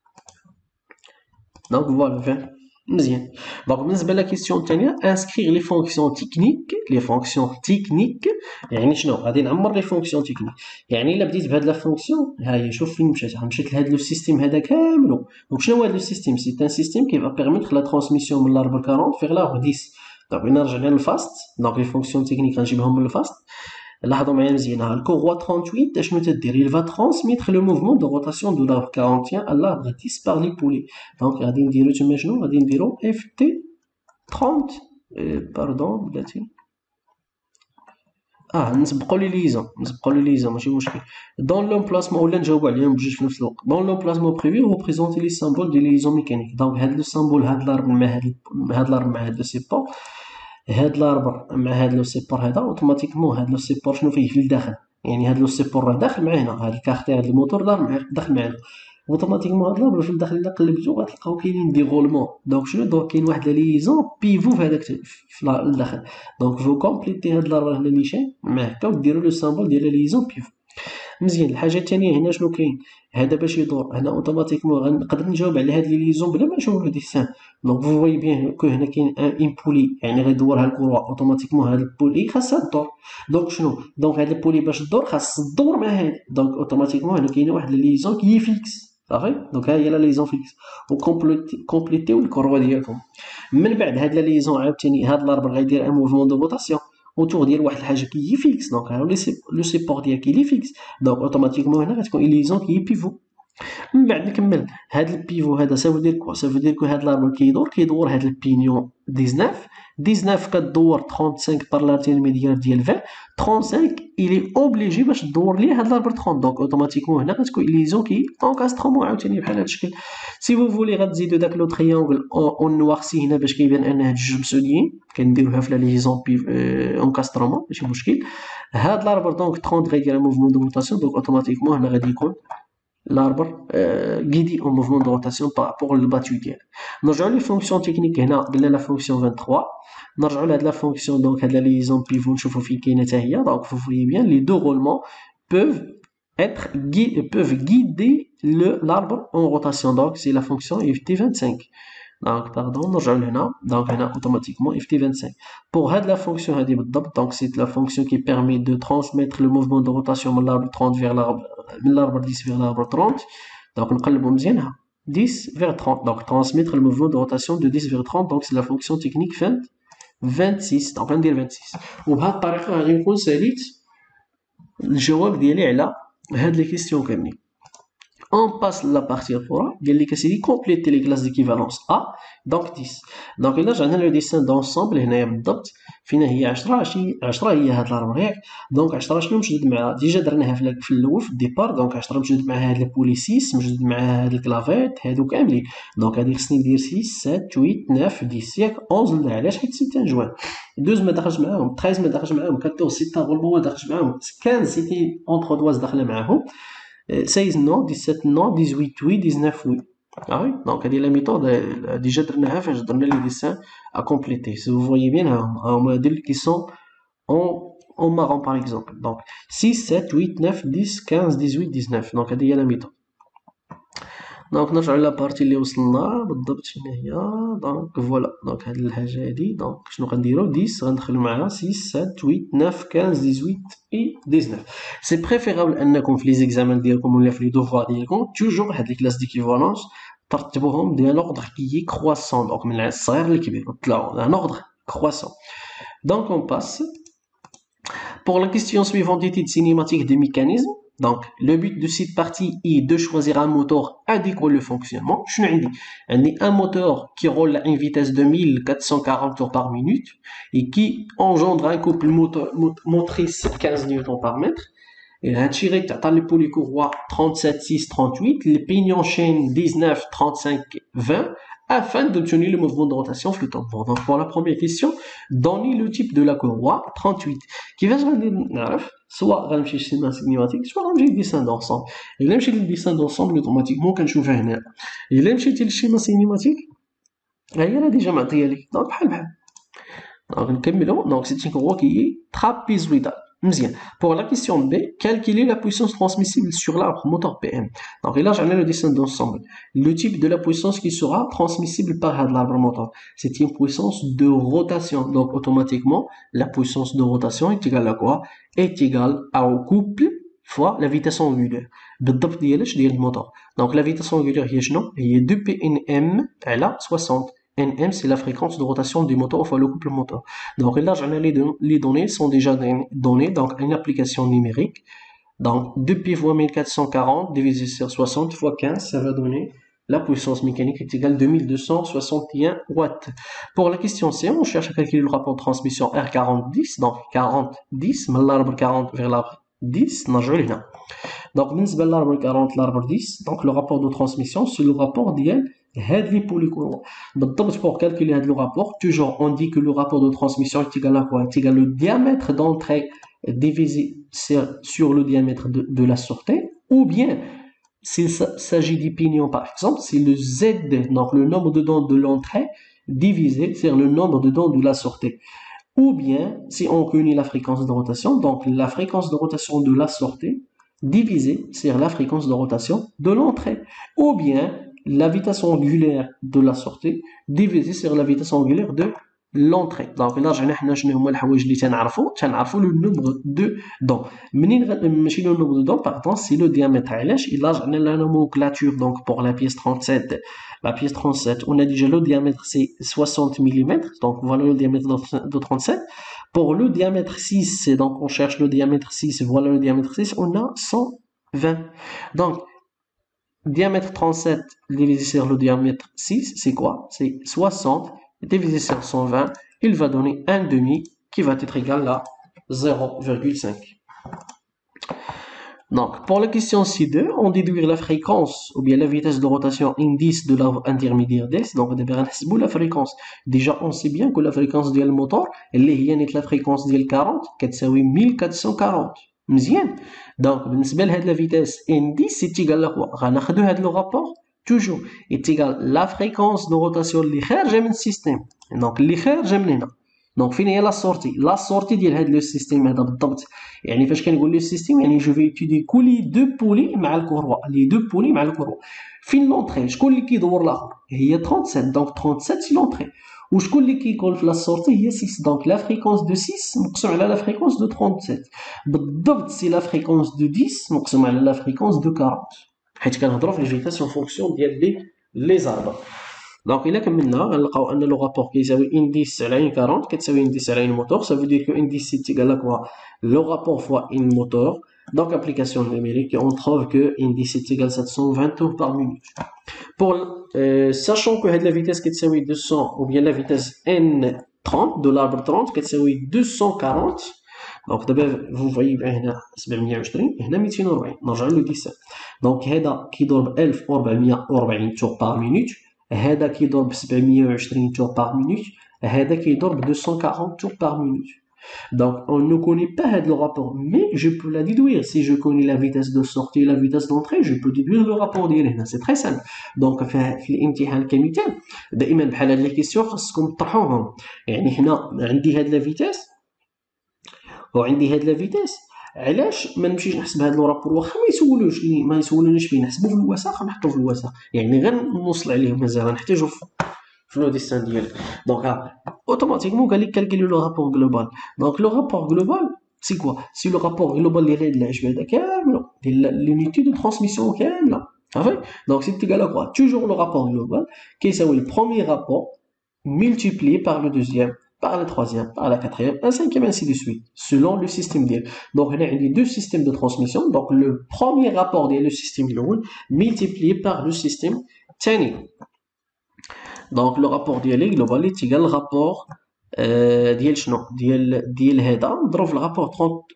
دونك فوالا 20 مزيان. دونك بالنسبه لا كيسيون الثانيه انسكريغ لي فونكسيون تكنيك. يعني شنو غادي نعمر لي فونكسيون تكنيك. يعني الا بديت بهاد لا فونكسيون ها هي شوف فين مشات لهاد لو سيستيم هذا كاملو. دونك شنو هو هاد لو سيستيم سي ان سيستيم كي فا بيرميتر لا ترانسميسيون من لاربر 40 فيغ لاربر 10. دونك الا رجعنا للفاست دونك لي فونكسيون تكنيك غنجيبهم من الفاست. لاحظوا معايا مزيان ها الكوروا 38 شنو تدير il va transmettre le mouvement de rotation de l'arbre 41 à l'arbre 10 par les poulets. دونك غادي نديرو تما شنو غادي نديرو اف تي 30 باردون بلاتي نسبقوا لي ليزون ماشي مشكل. دون لومبلاسمون ولا نجاوبوا عليهم بجوج في نفس الوقت. دون لومبلاسمون بريفي ريبريزونتي لي سامبول دي ليزون ميكانيك. دونك هاد لو سامبول هاد الاربر مع هاد لو سيبور هاد الاربر مع هاد لو سيبور هذا اوتوماتيكمون هاد لو سيبور شنو فيه في الداخل. يعني هاد لو سيبور راه داخل معنا هاد الكارتير هاد الموتور داخل معنا اوتوماتيكمون هاد الاربر في الداخل الا قلبتو غتلقاو كاينين دي غولمون. دونك شنو دونك كاين واحد لا ليزون بيفو في هذاك في الداخل. دونك فو كومبليتي هاد الاربر هنا نيشان مع هكا وديروا لو سامبول ديال لا ليزون بيفو. مزيان. الحاجه الثانيه هنا شنو كاين هذا باش يدور هنا اوتوماتيكمون غنقدر نجاوب على هاد لي ليزون بلا ما نشوف لو ديسان. دونك فو فوي بيان كو هنا كاين ان بولي يعني غيدورها الكره اوتوماتيكمون هاد البولي خاصها تدور. دونك شنو دونك هاد البولي باش تدور خاص تدور مع هادي. دونك اوتوماتيكمون هنا كاينه واحد لي ليزون كي فيكس صافي. دونك ها هي لا ليزون فيكس وكومبليتيو الكروه ديالكم. من بعد هاد لا ليزون عاوتاني هاد الاربر غيدير ان موفمون دو روتاسيون autour ديال واحد الحاجه كي فيكس. دونك ها لو سيبور ديالك كي فيكس. دونك اوتوماتيكمون هنا غتكون ليزون كي بيفو. من بعد نكمل هاد البيفو هذا سافو دير كوا سافو دير كو هاد لاربر كيدور هاد البينيون 19 كدور 35 بار لانترميديير ديال 20 35 الي اوبليجي باش تدور ليه هاد لاربر 30. دونك اوتوماتيكمون هنا غتكون ليزون كي انكاسترومون عاوتاني بحال هاد الشكل. سي فو فولي غتزيدو داك لو تريونغل اون نوارسي هنا باش كيبان ان هاد الجوج مسوديين كنديروها في لا ليزون انكاسترومون ماشي مشكل. هاد لاربر دونك 30 غيدير موفمون دو روتاسيون. دونك اوتوماتيكمون هنا غادي يكون l'arbre guidé en mouvement de rotation par rapport au battu ديالك. نرجعوا les fonctions techniques هنا قلنا la fonction 23. نرجعوا لهاد la fonction donc هاد la liaison pivot نشوفوا فين كاينه حتى هي. Donc vous voyez bien les deux roulements peuvent guider l'arbre en rotation. Donc c'est la fonction ft25. Donc pardon نرجعوا لهنا. Donc هنا automatiquement ft25. Pour la fonction هذه بالضبط donc c'est la fonction qui permet de transmettre le mouvement de rotation من l'arbre 30 vers l'arbre 10 vers l'arbre 30. Donc نقلبوا مزيانها 10 vers 30. Donc transmettre le mouvement de rotation de 10 vers 30. Donc c'est la fonction technique 26. Donc غندير 26. وبهذه الطريقه غادي نكون ساليت الجواب ديالي على هاد لي كيسيون كاملين. On passe la partie أخرى قال لك أسيدي compléter les classes d'équivalence A donc 10. donc إلا رجعنا لو ديسان دونسومبل هنايا بالضبط فين هي 10 10 هي هاد الاربر ياك. دونك 10 شنو مشدود معاها ديجا درناها في الاول في الديبار. دونك 10 مشدود معاها هاد البولي 6 مشدود معاها هاد الكلافيت هادو كاملين. دونك هادي خصني ندير 6 7 8 9 10 ياك 11 لا علاش حيت 6 جوان 12 ما دخلش معاهم 13 ما دخلش معاهم 14 6 غولبون ما دخلش معاهم 15 سيتي اونتر دواز داخله معاهم 16 non 17 non 18 oui 19 oui. Ah oui, donc la méthode déjà je donne les dessins à compléter. Si vous voyez bien, un modèle qui sont en marron par exemple. Donc 6, 7, 8, 9, 10, 15, 18, 19. Donc هذه هي la méthode. دونك نرجعو لا بارتي اللي وصلنا بالضبط فين هي. دونك فوالا دونك هاد الحاجه هادي دونك شنو غنديرو 10 غندخلو معاها 6 7 8 9 15 18 اي 19. سي بريفيرابل انكم في لي زيكزامان ديالكم ولا في لي دوفوار ديالكم توجور هاد لي كلاس ديكيفالونس ترتبوهم ديال اوردر كي كرواسون. دونك من الصغير للكبير طلعوا ان اوردر كرواسون. دونك اون باس pour la question suivante d'étude cinématique des mécanismes. Donc, le but de cette partie est de choisir un moteur adéquat au fonctionnement. Je suis un moteur qui roule à une vitesse de 1440 tours par minute et qui engendre un couple motrice 15 Newton par mètre. Et un tiré les polycourroies 37, 6, 38, les pignons chaîne 19, 35, 20 afin d'obtenir le mouvement de rotation flottant. Donc, pour la première question, donnez le type de la courroie 38 qui va se rendre soit غنمشي للشيما سينيماتيك soit غنمشي للديسان دونسومبل. الا مشيت للديسان دونسومبل اوتوماتيكمون كنشوفها هنا. الا مشيتي للشيما سينيماتيك ها هي راه ديجا معطيه لك. دونك بحال دونك نكملو. دونك سيتي كوروا كي trapézoïdal. مزيان. Pour la question B, calculer la puissance transmissible sur l'arbre moteur PM. Donc là, j'en ai le dessin d'ensemble. Le type de la puissance qui sera transmissible par l'arbre moteur, c'est une puissance de rotation. Donc automatiquement, la puissance de rotation est égale à quoi? Est égale au couple fois la vitesse angulaire. بالضبط ديال الموتور. Donc la vitesse angulaire هي شنو؟ هي 2PNM على 60. NM, c'est la fréquence de rotation du moteur fois le couple moteur. Donc là, les données sont déjà données, donc une application numérique. Donc 2P fois 1440 divisé sur 60 fois 15, ça va donner la puissance mécanique est égale à 2261 watts. Pour la question C, on cherche à calculer le rapport de transmission R40-10, donc 40-10, mais l'arbre 40 vers l'arbre 10, donc l'arbre 40, l'arbre 10, donc le rapport de transmission, c'est le rapport d'IL. هاد لي بوليكوروا بالضبط. pour calculer هاد le rapport toujours on dit que le rapport de transmission est égal à quoi? Est égal au diamètre d'entrée divisé sur le diamètre de la sortie, ou bien s'il s'agit des pignons par exemple c'est le Z, donc le nombre de dents de l'entrée divisé sur le nombre de dents de la sortie, ou bien si on connaît la fréquence de rotation, donc la fréquence de rotation de la sortie divisé sur la fréquence de rotation de l'entrée, ou bien la vitesse angulaire de la sortie divisée sur la vitesse angulaire de l'entrée. Donc là حنا شنو هما الحوايج اللي تنعرفوا le nombre de dents. منين ماشي le nombre de dents pardon, c'est le diamètre. علاش الا رجعنا la nomenclature donc pour la pièce 37 on a déjà le diamètre c'est 60 mm, donc voilà le diamètre de 37. Pour le diamètre 6, donc on cherche le diamètre 6, voilà le diamètre 6, on a 120. Donc diamètre 37 divisé sur le diamètre 6, c'est quoi? C'est 60 divisé sur 120, il va donner un demi qui va être égal à 0,5. Donc, pour la question C2, on déduit la fréquence ou bien la vitesse de rotation indice de l'arbre intermédiaire d'S. Donc, on va la fréquence. Déjà, on sait bien que la fréquence du moteur, elle est la fréquence de 40, qui est 1440. مزيان. دونك بالنسبه لهاد لا فيتاس ان 10 سي تيغال لكوا غناخدو هاد لو رابور توجور تيغال لا فريكونس دو روتاسيون اللي خارجه من السيستيم. دونك اللي خارجه من هنا، دونك فين هي لا سورتي ديال هاد لو سيستيم هذا بالضبط. يعني فاش كنقول لو سيستيم يعني جو في اتودي كولي دو بولي مع الكوروا، لي دو بولي مع الكوروا. فين لونطري شكون اللي كيدور الاخر؟ هي 37. دونك 37 سي لونطري. وشكون اللي كيكون في لا سورتي؟ هي 6. دونك لا فريكونس دو 6 مقسوم على لا فريكونس دو 37 بالضبط سي لا فريكونس دو 10 مقسوم على لا فريكونس دو 40، حيت كنهضروا في لي فيتاس اون فونكسيون ديال لي زاربر. دونك الا كملنا غنلقاو ان لو رابور كيساوي ان 10 على ان 40 كتساوي ان 10 على ان موتور. سا فو دير كو ان 10 سي تيغال ا كوا لو رابور فوا ان موتور. Donc, application numérique, on trouve que indice est égal à 720 tours par minute. Sachant que la vitesse qui est 200, ou bien la vitesse N30 de l'arbre 30 qui est 240. Donc, d'abord, vous voyez, il y a 720, il y a 240. نرجع له 17. Donc, هذا كيضرب 1440 tours par minute. هذا كيضرب 720 tours par minute. هذا كيضرب 240 tours par minute. Donc, on ne connaît pas le rapport, mais je peux la déduire. Si je connais la vitesse de sortie et la vitesse d'entrée, je peux déduire le rapport d'Irène. C'est très simple. Donc, في الامتحان كمثال دائما بحال هاد لي كيسيون خاصكم تطرحوهم. يعني هنا عندي هاد لا فيتاس وعندي هاد لا فيتاس، علاش ما نمشيش نحسب هاد لو رابور؟ واخا ما يسولونيش فيه، نحسبو في الوساخ ونحطو في الوساخ، يعني غير نوصل عليه مازال غنحتاجو في لو ديسان ديالك. دونك automatiquement قال لك calculer le rapport global. Donc le rapport global c'est quoi? C'est le rapport global ديال العجبه كامله ديال l'unité de transmission كامله. صافي. Donc c'est égal à quoi? Toujours le rapport global كيساوي le premier rapport multiplié par le deuxième, par le troisième, par la quatrième, un cinquième, ainsi de suite, selon le système ديال. Donc on a deux systèmes de transmission. Donc le premier rapport ديال le système الاول multiplié par le système ثاني. Donc le rapport ديالي global est égal au rapport ديال شنو ديال هذا نضرب في le rapport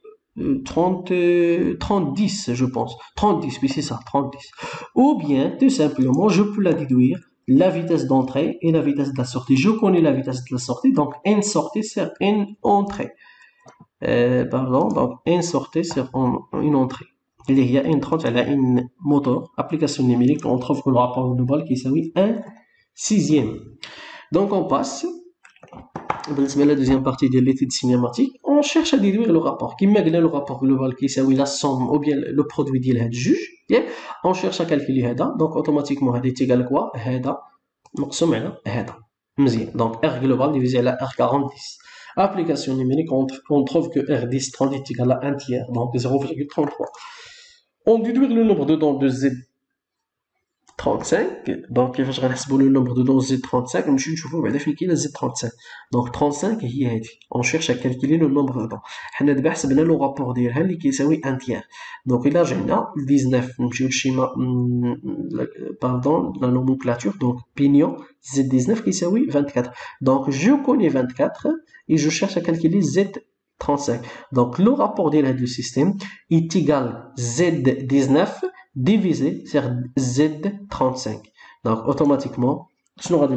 30 je pense 30 oui c'est ça 30 ou bien tout simplement je peux la déduire la vitesse d'entrée et la vitesse de la sortie. Je connais la vitesse de la sortie, donc n sortie c'est n entrée, pardon, donc n sortie c'est une entrée. Il y a n30 على n moteur. Application numérique, on trouve que le rapport global qui s'appelle 1/6. Donc on passe بالنسبة la deuxième partie de l'étude cinématique. On cherche à déduire le rapport. Qui met le rapport global qui s'appelle la somme ou bien le produit de هاد جوج. On cherche à calculer هذا. Donc automatiquement هذا est égal à quoi? هذا مقسوم على هذا. مزيان. Donc R global divisé à la R40 10. Application numérique, on trouve que R10 30 est égal à 1 tiers, donc 0,33. On déduit le nombre de dents de Z35. Donc, je vais le nombre de dents Z35. Comme je vous vais définir la Z35. Donc, 35 on cherche à calculer le nombre de dents. On a décidé le rapport d'Irène qui est 1 tiers. Donc, là, j'ai 19. Le schéma, pardon, la nomenclature. Donc, pignon Z19 qui est 24. Donc, je connais 24 et je cherche à calculer Z35. Donc, le rapport d'Irène du système est égal Z19 divisé sur Z35. Donc, automatiquement, je vais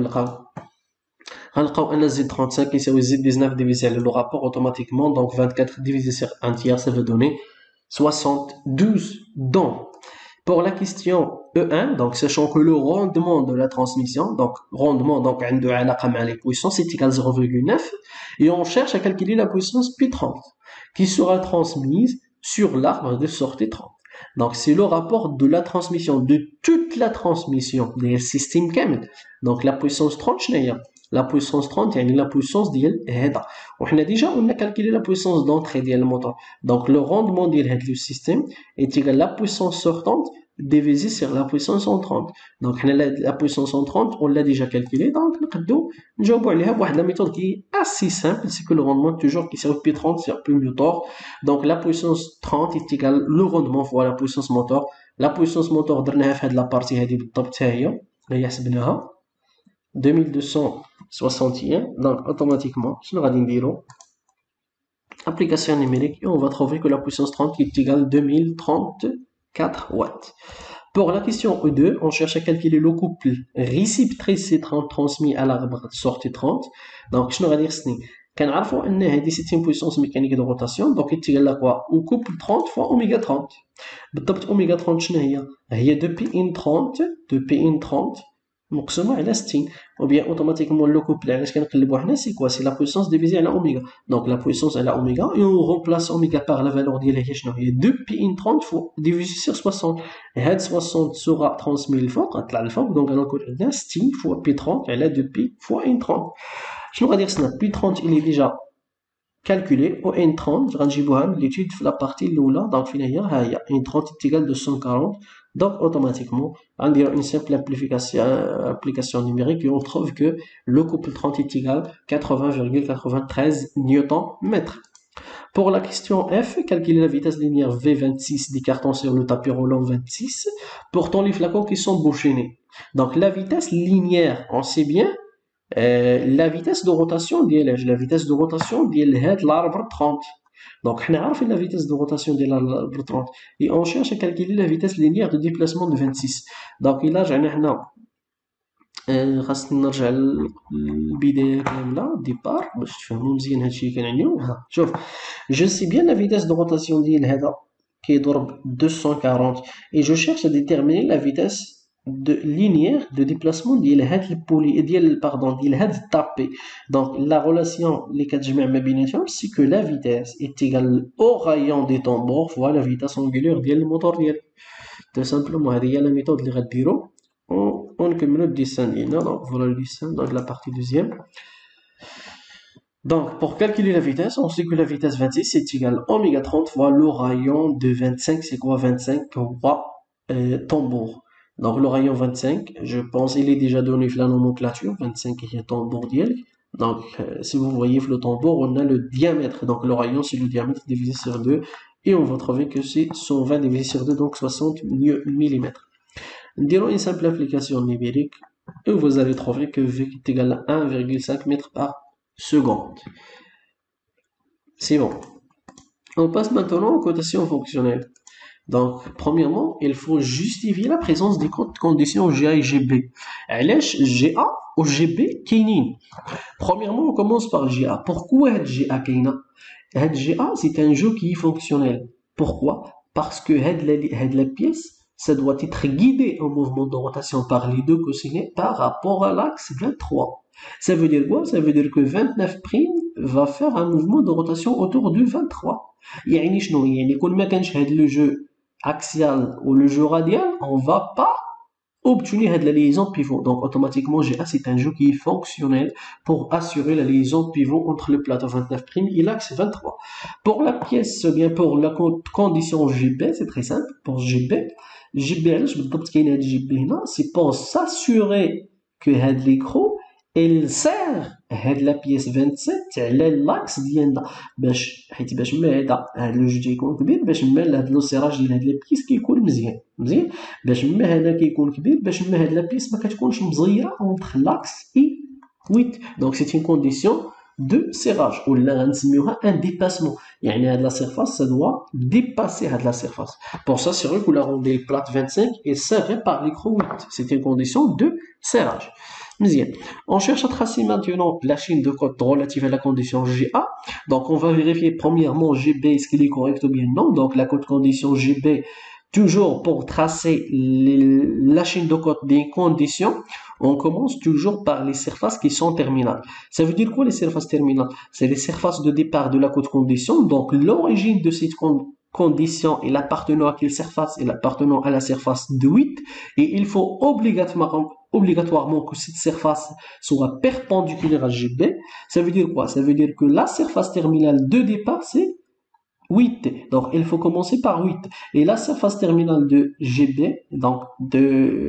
dire Z35 qui est Z19 divisé le rapport automatiquement. Donc, 24 divisé sur 1 tiers, ça veut donner 72 dents. Pour la question E1, donc, sachant que le rendement de la transmission, donc, rendement, donc, les puissances est égal à 0,9, et on cherche à calculer la puissance P30, qui sera transmise sur l'arbre de sortie 30. Donc, c'est le rapport de la transmission, de toute la transmission des systèmes كامل. Donc, la puissance 30, la puissance 30, يعني la puissance ديال هذا. وحنا déjà on a calculé la puissance d'entrée ديال الموتور. Donc, le rendement ديال هذا le système est égal à la puissance sortante divisé sur la puissance en 30. Donc, la puissance en 30, on l'a déjà calculé. Donc, nous نجاوبوا عليها بواحد la méthode qui est assez simple, c'est que le rendement toujours qui sert P30 sur P moteur. Donc, la puissance 30 est égal le rendement fois la puissance moteur. La puissance moteur درناها في هذه la partie هذه بالضبط هي اللي حسبناها 2261. Donc, automatiquement, شنو غادي نديرو application numérique et on va trouver que la puissance 30 est égale 2034 watts. Pour la question E2, on cherche à calculer le couple réciproque C30 transmis à l'arbre de sortie 30. Donc, je vais dire كنعرفوا ان هذه c'est une puissance mécanique de rotation donc يتقال quoi ou couple 30 fois oméga 30 بالضبط اوميغا 30 شنو هي 2 بي ان 30 2 بي ان 30 مقسومه على 60 ou bien automatiquement le couple علاش كنقلبوا حنا c'est quoi c'est la puissance divisée على اوميغا donc la puissance على اوميغا et on remplace اوميغا par la valeur ديالها هي شنو هي 2 بي ان 30 fois divisé sur 60 هاد 60 sera transmis للفوق غطلع للفوق donc غنكون عندنا 60 fois بي 30 على 2 بي fois ان 30 شنو غادي خصنا بي 30 il est déjà calculé au N30 غنجيبوها من l'étude في la partie الاولى donc فين هي ها هي N30 est égal à 240 donc automatiquement غنديرو une simple application numérique et on trouve que le couple 30 est égal à 80,93 Nm. Pour la question F, calculer la vitesse linéaire V26 des cartons sur le tapis roulant 26 portant les flacons qui sont bouchonnés. Donc la vitesse linéaire, on sait bien la vitesse de rotation ديال هاد l'arbre 30 donc حنا عارفين la vitesse de rotation ديال l'arbre 30 et on cherche à calculer la vitesse linéaire de déplacement de 26 donc إلا رجعنا حنا خاصنا نرجع للبداية كاملة ديبار باش تفهموا مزيان هادشي اللي كنعنيو شوف je sais bien la vitesse de rotation ديال هذا كيضرب 240 et je cherche à déterminer la vitesse de linéaire de déplacement ديال هاد البولي ديال هاد التابي donc la relation اللي كتجمع ما بيناتهم c'est que la vitesse est égale au rayon des tambours fois la vitesse angulaire ديال الموتور ديالك tout simplement هذه هي la méthode اللي غديرو ونكملو الديسان ديالنا donc voilà le dessin donc la partie deuxième. Donc, pour calculer la vitesse, on sait que la vitesse 26 est égale à oméga 30 fois le rayon de 25, c'est quoi 25 fois tambour. Donc, le rayon 25, je pense, il est déjà donné dans la nomenclature, 25 est tambour dièle. Donc, si vous voyez le tambour, on a le diamètre. Donc, le rayon, c'est le diamètre divisé sur 2. Et on va trouver que c'est 120 divisé sur 2, donc 60 mm. Dirons une simple application numérique, et vous allez trouver que V est égal à 1,5 mètre par seconde. C'est bon. On passe maintenant aux cotations fonctionnelles. Donc, premièrement, il faut justifier la présence des conditions GA et GB. علاش GA ou GB كاينين. Premièrement, on commence par GA. Pourquoi هاد GA كاينه؟ هاد GA, c'est un jeu qui est fonctionnel. Pourquoi? Parce que هاد la pièce, ça doit être guidé au mouvement de rotation par les deux cosinets par rapport à l'axe 23. Ça veut dire quoi? Ça veut dire que 29' va faire un mouvement de rotation autour du 23. يعني شنو؟ يعني كل ما كانش هاد le jeu axial ou le jeu radial, on va pas obtenir la liaison pivot. Donc automatiquement GA c'est un jeu qui est fonctionnel pour assurer la liaison pivot entre le plateau 29' et l'axe 23. Pour la pièce, bien pour la condition GB, c'est très simple. Pour GB علاش بالضبط كاين هاد GB هنا c'est pour s'assurer que هاد l'écrou il sert هاد la pièce 27 على l'axe ديالنا باش ما هاد لو جو يكون كبير باش ما هاد لو سيراج ديال هاد لا بيس كيكون مزيان باش ما هذا كيكون كبير باش ما هاد لا بيس ما كتكونش مزيره اونتر لاكس اي 8 دونك سي une condition de serrage ولا غنسميوها un dépassement يعني هاد لا surface ça doit dépasser هاد la surface pour s'assurer que la rondelle plate 25 est serrée par l'écrou 8 c'est une condition de serrage. On cherche à tracer maintenant la chaîne de code relative à la condition GA. Donc on va vérifier premièrement GB, est-ce qu'il est correct ou bien non. Donc la code condition GB, toujours pour tracer la chaîne de code des conditions, on commence toujours par les surfaces qui sont terminales. Ça veut dire quoi les surfaces terminales? C'est les surfaces de départ de la code condition. Donc l'origine de cette condition est l'appartenant à quelle surface? Et l'appartenant à la surface de 8. Et il faut obligatoirement que cette surface soit perpendiculaire à GB. Ça veut dire quoi? Ça veut dire que la surface terminale de départ c'est 8. Donc il faut commencer par 8. Et la surface terminale de GB, donc de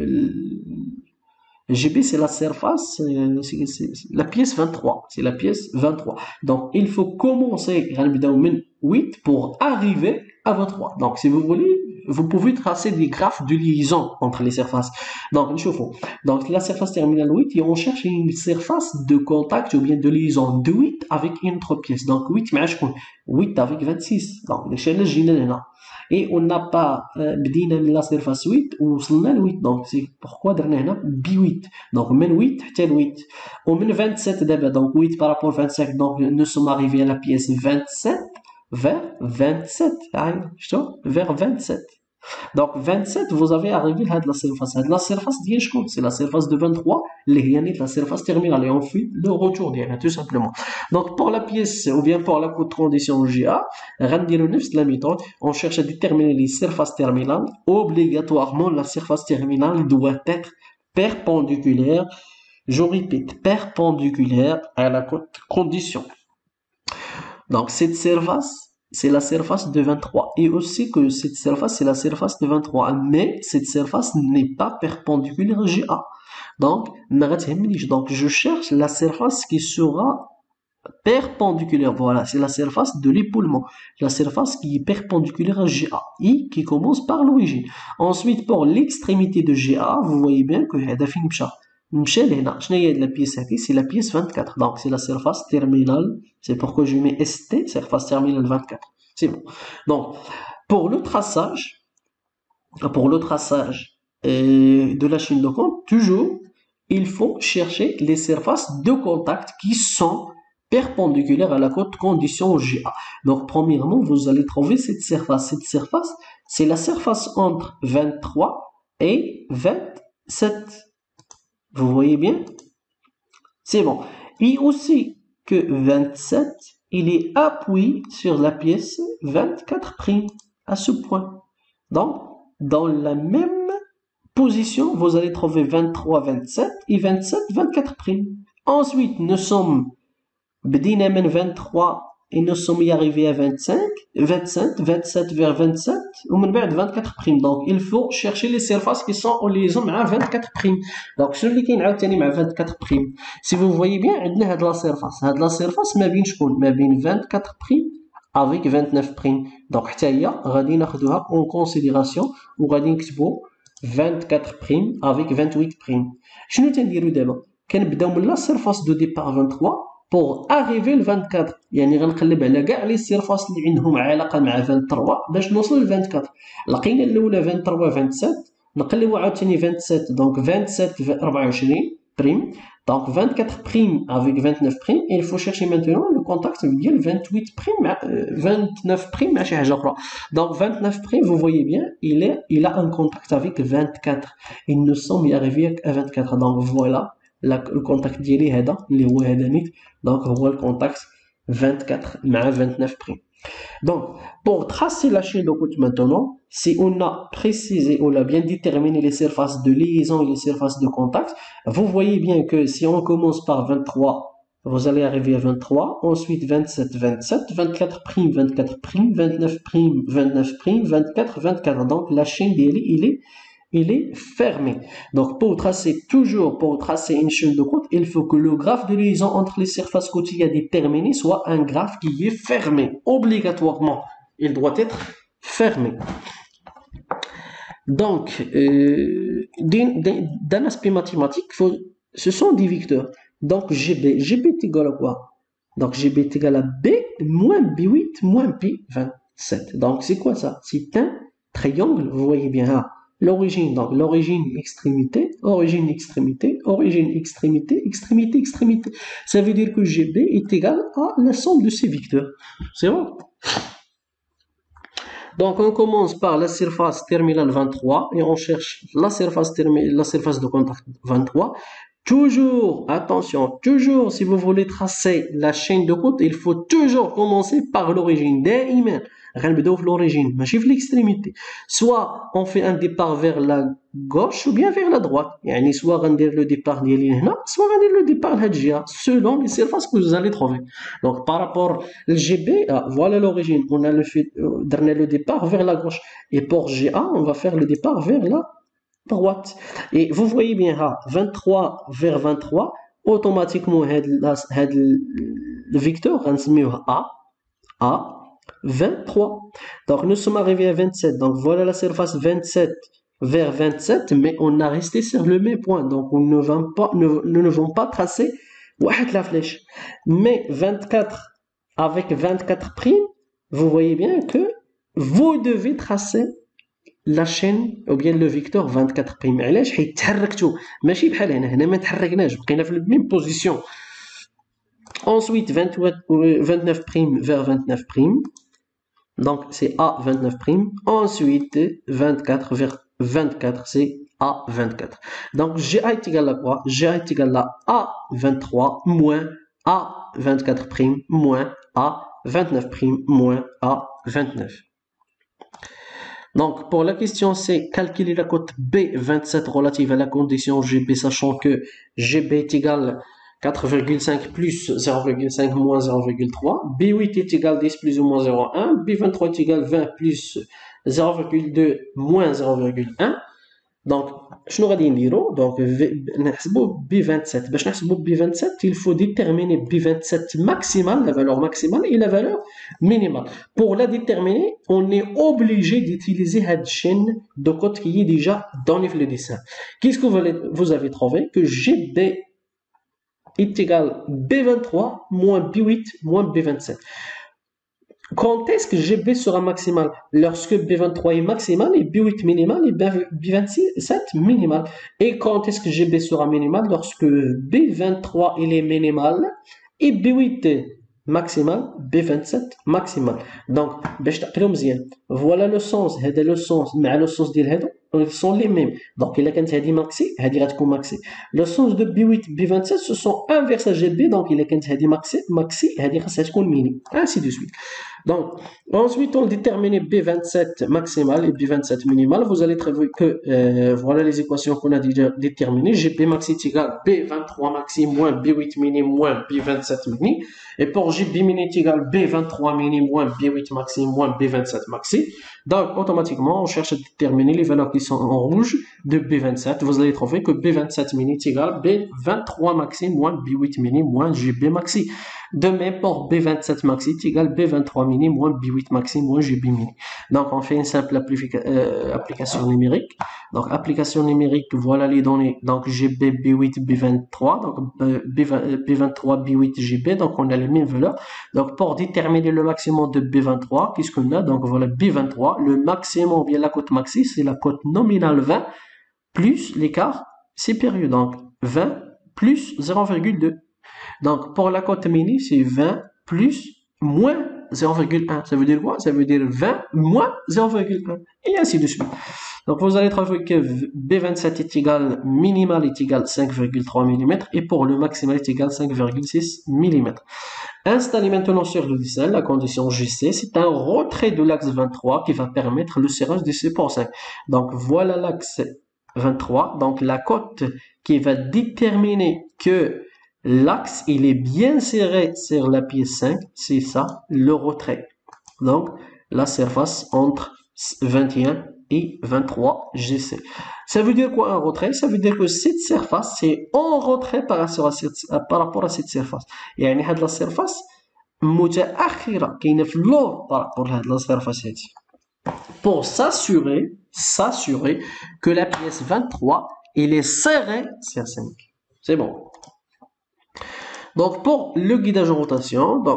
GB c'est la surface, c'est la pièce 23. C'est la pièce 23. Donc il faut commencer 8 pour arriver à 23. Donc si vous voulez, vous pouvez tracer des graphes de liaison entre les surfaces. Donc, donc la surface terminale 8, et on cherche une surface de contact ou bien de liaison de 8 avec une autre pièce. Donc 8 8 avec 26. Donc l'échelle est là. Et on n'a pas بدينا من la surface 8 ووصلنا ل 8. Donc c'est pourquoi درنا هنا ب 8. Donc من 8 حتى ل 8. ومن 27 d'abord, donc 8 par rapport à 25, donc nous sommes arrivés à la pièce 27 vers 27. Vers 27. Donc 27, vous avez arrivé à la surface. La surface, c'est la surface de 23, la surface terminale. Et on fait le retour, tout simplement. Donc pour la pièce, ou bien pour la condition GA, la méthode, on cherche à déterminer les surfaces terminales. Obligatoirement, la surface terminale doit être perpendiculaire. Je répète, perpendiculaire à la condition. Donc cette surface, c'est la surface de 23. Et aussi que cette surface, c'est la surface de 23. Mais cette surface n'est pas perpendiculaire à GA. Donc je cherche la surface qui sera perpendiculaire. Voilà, c'est la surface de l'épaulement. La surface qui est perpendiculaire à GA. Et qui commence par l'origine. Ensuite, pour l'extrémité de GA, vous voyez bien que la pièce c'est la pièce 24. Donc c'est la surface terminale. C'est pourquoi je mets ST, surface terminale 24. C'est bon. Donc pour le traçage de la chaîne de compte, toujours il faut chercher les surfaces de contact qui sont perpendiculaires à la condition GA. Donc premièrement, vous allez trouver cette surface. Cette surface, c'est la surface entre 23 et 27. Vous voyez bien? C'est bon. Et aussi que 27, il est appuyé sur la pièce 24', à ce point. Donc, dans la même position, vous allez trouver 23, 27 et 27, 24'. Ensuite, nous sommes بدينا من 23 et nous sommes y arrivés à 25, 27 vers 27 ومن بعد 24'. Donc il faut chercher les surfaces qui sont en liaison مع 24'. Donc شنو اللي كاين عاوتاني مع 24'. Si vous voyez bien عندنا هاد la surface ما بين شكون ما بين 24' avec 29'. Donc حتى هي غادي ناخذوها en considération وغادي نكتبوا 24' avec 28'. شنو تنديروا دابا كنبداو من la surface de départ 23 pour arriver le 24. يعني غنقلب على كاع لي سيرفاس اللي عندهم علاقه مع 23 باش نوصل ل 24. لقينا الاولى 23 27 نقلبوا عاوتاني 27 دونك 27 24 بريم دونك 24 بريم avec 29 بريم. il faut chercher maintenant le contact ديال 28 بريم مع 29 بريم مع شي حاجه اخرى. donc 29 بريم vous voyez bien il a un contact avec 24 et nous sommes y arrivés à 24. donc voilà le contact ديالي هذا اللي هو هذا نيت. donc هو le contact 24 مع 29 prime. Donc pour tracer la chaîne de compte maintenant, si on a précisé, on a bien déterminé les surfaces de liaison et les surfaces de contact, vous voyez bien que si on commence par 23, vous allez arriver à 23, ensuite 27 27, 24 prime 24 prime, 29 prime 29 prime, 24 24. donc la chaîne d'Eli il est fermé. Donc pour tracer une chaîne de compte, il faut que le graphe de liaison entre les surfaces quotidiennes déterminées soit un graphe qui est fermé. Obligatoirement, il doit être fermé. Donc, d'un aspect mathématique, ce sont des vecteurs. Donc GB est égal à quoi? Donc GB est égal à B moins B8 moins B27. Donc c'est quoi ça? C'est un triangle, vous voyez bien là. L'origine, donc l'origine extrémité, origine extrémité, origine extrémité, extrémité, extrémité. Ça veut dire que GB est égal à la somme de ces vecteurs. C'est bon? Donc on commence par la surface terminale 23 et on cherche la surface de contact 23. Toujours, attention, toujours si vous voulez tracer la chaîne de compte, il faut toujours commencer par l'origine. دائما غنبداو في l'origine ماشي في l'extrémité. Soit on fait un départ vers la gauche ou bien vers la droite. يعني soit غندير le départ ديالي هنا soit غندير le départ لهاد الجهه selon les surfaces que vous allez trouver. Donc par rapport au GB, voilà l'origine. On a درنا le départ vers la gauche et pour GA, on va faire le départ vers la droite. Et vous voyez bien 23 vers 23 automatiquement le vecteur غنسميوه A 23. Donc, nous sommes arrivés à 27. Donc, voilà la surface 27 vers 27, mais on a resté sur le même point. Donc, nous ne vont pas tracer la flèche. Mais 24 avec 24 prime, vous voyez bien que vous devez tracer la chaîne ou bien le vecteur 24 prime. علاش حيت تحركتوا ماشي بحال هنا ما تحركناش بقينا في même position. Ensuite 29 prime vers 29 prime. Donc c'est A29 prime. Ensuite 24 vers 24 c'est A24. Donc GA est égal à quoi? GA est égal à A23 moins A24 prime moins A29 prime moins A29. Donc, pour la question C, calculer la cote B27 relative à la condition GB, sachant que GB est égal 4,5 plus 0,5 moins 0,3, B8 est égal 10 plus ou moins 0,1, B23 est égal 20 plus 0,2 moins 0,1. Donc, شنو غادي نديرو؟ Donc, نحسبو B27. باش نحسبو B27, il faut déterminer B27 maximal, la valeur maximale, et la valeur minimale. Pour la déterminer, on est obligé d'utiliser cette chaîne de code qui est déjà dans le dessin. Qu'est-ce que vous avez trouvé? Que GB est égal B23 moins B8 moins B27. Quand est-ce que GB sera maximal? Lorsque B23 est maximal et B8 minimal et B27 minimal. Et quand est-ce que GB sera minimal? Lorsque B23 il est minimal et B8 maximal, B27 maximal. Donc, voilà le sens. Le sens, mais le sens ils sont les mêmes. Donc, il a quand il a dit maxi, il a dit maxi. Le sens de B8, B27, ce sont inverses à GB. Donc, il a quand il a dit maxi, il a dit que mini. Ainsi de suite. Donc, ensuite, on détermine B27 maximal et B27 minimal. Vous allez trouver que voilà les équations qu'on a déjà déterminées. GB maxi est égal à B23 maxi moins B8 mini moins B27 mini. Et pour GB mini est égal à B23 mini moins B8 maxi moins B27 maxi. Donc, automatiquement, on cherche à déterminer les valeurs qui sont en rouge de B27. Vous allez trouver que B27 mini est égal à B23 maxi moins B8 mini moins GB maxi. De même, pour B27 maxi est égal à B23 mini moins B8 maxi moins GB mini. Donc, on fait une simple application numérique. Donc, application numérique, voilà les données. Donc, GB, B8, B23. Donc, B23, B8, GB. Donc, on a les mêmes valeurs. Donc, pour déterminer le maximum de B23, qu'est-ce qu'on a? Donc, voilà B23. Le maximum, bien la cote maxi, c'est la cote nominale 20 plus l'écart supérieur. Donc, 20 plus 0,2. Donc, pour la cote mini, c'est 20 plus moins 0,1. Ça veut dire quoi? Ça veut dire 20 moins 0,1. Et ainsi de suite. Donc, vous allez trouver que B27 est égal, minimal est égal 5,3 mm et pour le maximal est égal 5,6 mm. Installez maintenant sur le dessin la condition GC. C'est un retrait de l'axe 23 qui va permettre le serrage de C pour 5. Donc, voilà l'axe 23. Donc, la cote qui va déterminer que l'axe, il est bien serré sur la pièce 5, c'est ça, le retrait. Donc, la surface entre 21 et 23 GC. Ça veut dire quoi un retrait? Ça veut dire que cette surface, c'est en retrait par rapport à cette surface. يعني هاد la surface متأخرة كاينة في اللور par rapport à la surface هادي. Pour s'assurer que la pièce 23, elle est serrée sur 5. C'est bon. Donc, pour le guidage en rotation, donc,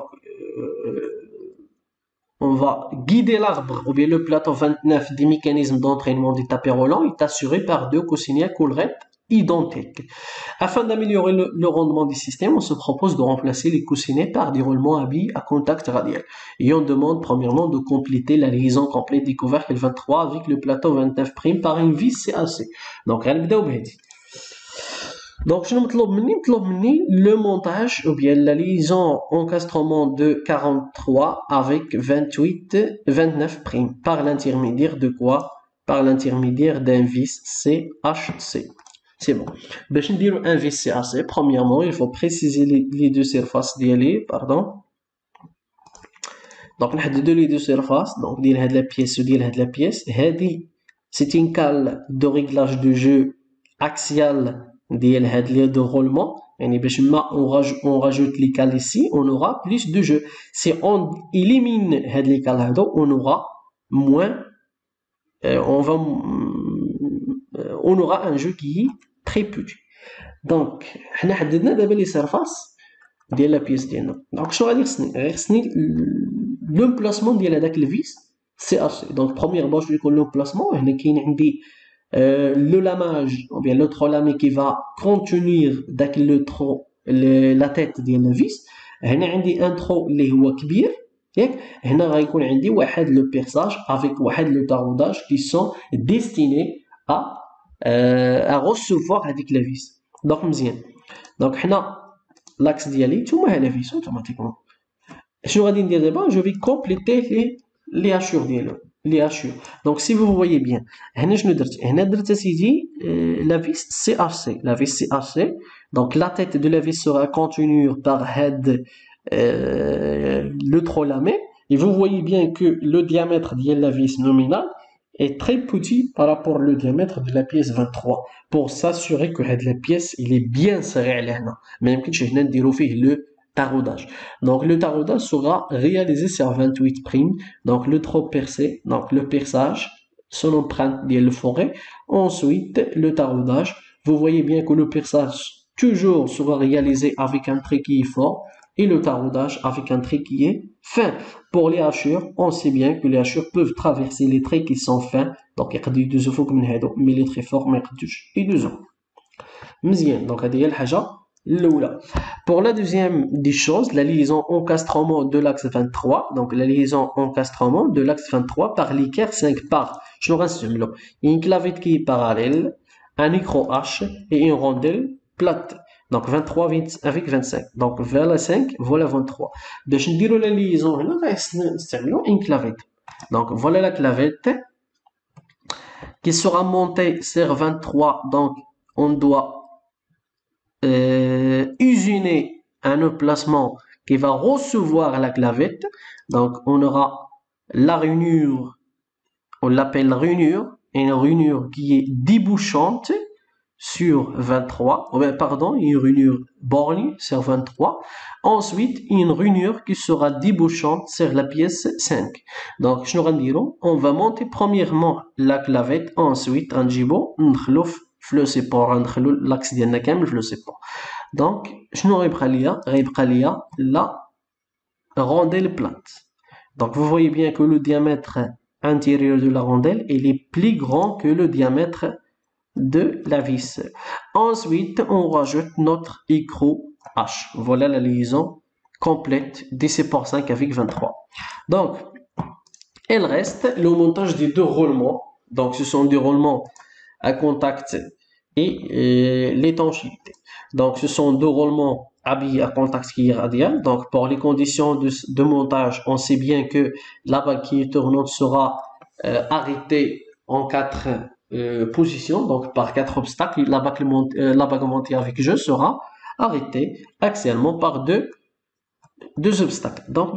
on va guider l'arbre ou bien le plateau 29 des mécanismes d'entraînement des tapis roulants est assuré par deux coussinets à coulerette identiques. Afin d'améliorer le rendement du système, on se propose de remplacer les coussinets par des roulements à billes à contact radial. Et on demande premièrement de compléter la liaison complète du couvercle 23 avec le plateau 29' par une vis CAC. Donc, غنبداو بهادي. Donc, je مطلوب مني le montage ou bien la liaison encastrement de 43 avec 29 prime par l'intermédiaire de quoi? Par l'intermédiaire d'un vis CHC. C'est bon. باش نديرو un vis CHC, premièrement, il faut préciser les deux surfaces ديالي, pardon. Donc, نحددو les deux surfaces, donc ديال هاد la pièce وديال هاد la pièce. هادي c'est une cale de réglage de jeu axial ديال هاد لي دو roulement On rajoute les cales ici, on aura plus de jeux. Si on élimine les cales, on aura moins. On aura un jeu qui est très petit. Donc, on a déterminé les surfaces de la pièce. Donc, je vais dire l'emplacement de la vis, c'est assez. Donc, premièrement, je vais dire l'emplacement. On a le lamage, ou bien le trolamé qui va contenir la tête de la vis. On a un trou qui est كبير. هنا غيكون عندي واحد le perçage avec واحد le taraudage qui sont destinés à recevoir هذيك la vis. Donc مزيان. Donc حنا l'axe ديالي نتوما ها la vis automatiquement. شنو غادي ندير دابا؟ Je vais compléter les hachures ديالو. Les hachures. Donc si vous voyez bien, هنا شنو درت؟ هنا درت سيدي la vis CHC. La vis CHC. Donc la tête de la vis sera contenue par head le trolamé, et vous voyez bien que le diamètre de la vis nominale est très petit par rapport au diamètre de la pièce 23 pour s'assurer que la pièce il est bien serré là. Même que je viens de dire le taraudage. Donc le taraudage sera réalisé sur 28 prime, donc le trou percé, donc le perçage, son empreinte de la forêt. Ensuite le taraudage, vous voyez bien que le perçage toujours sera réalisé avec un trait qui est fort et le taraudage avec un trait qui est fin. Pour les hachures, on sait bien que les hachures peuvent traverser les traits qui sont fins. Donc, il y a des deux faux comme mais les traits forts, mais il y a deux. مزيان. Donc, هذه هي الحاجة الأولى. Pour la deuxième des choses, la liaison encastrement de l'axe 23. Donc, la liaison encastrement de l'axe 23 par l'équerre 5 par. Je le rassemble. Une clavette qui est parallèle, un micro H et une rondelle plate. Donc 23 avec 25. Donc vers la 5, voilà 23. باش نديرو la liaison هنا غنستعملو une clavette. Donc voilà la clavette qui sera montée sur 23. Donc on doit usiner un emplacement qui va recevoir la clavette. Donc on aura la rainure, on l'appelle rainure, une rainure qui est débouchante sur 23, pardon, une rainure bornée sur 23. Ensuite, une rainure qui sera débouchante sur la pièce 5. Donc, je nous on va monter premièrement la clavette, ensuite, on va le support, l'axe ديالنا كامل في le support. Donc, شنو غيبقى ليا la rondelle plate. Donc, vous voyez bien que le diamètre intérieur de la rondelle, il est plus grand que le diamètre de la vis. Ensuite, on rajoute notre écrou H. Voilà la liaison complète des supports 5 avec 23. Donc, il reste le montage des deux roulements. Donc, ce sont des roulements à contact et l'étanchéité. Donc, ce sont deux roulements habillés à contact qui est radial. Donc, pour les conditions de montage, on sait bien que la bague qui est tournante sera arrêtée en 4 position, donc par 4 obstacles. La bague montée avec jeu sera arrêtée axialement par deux obstacles. Donc,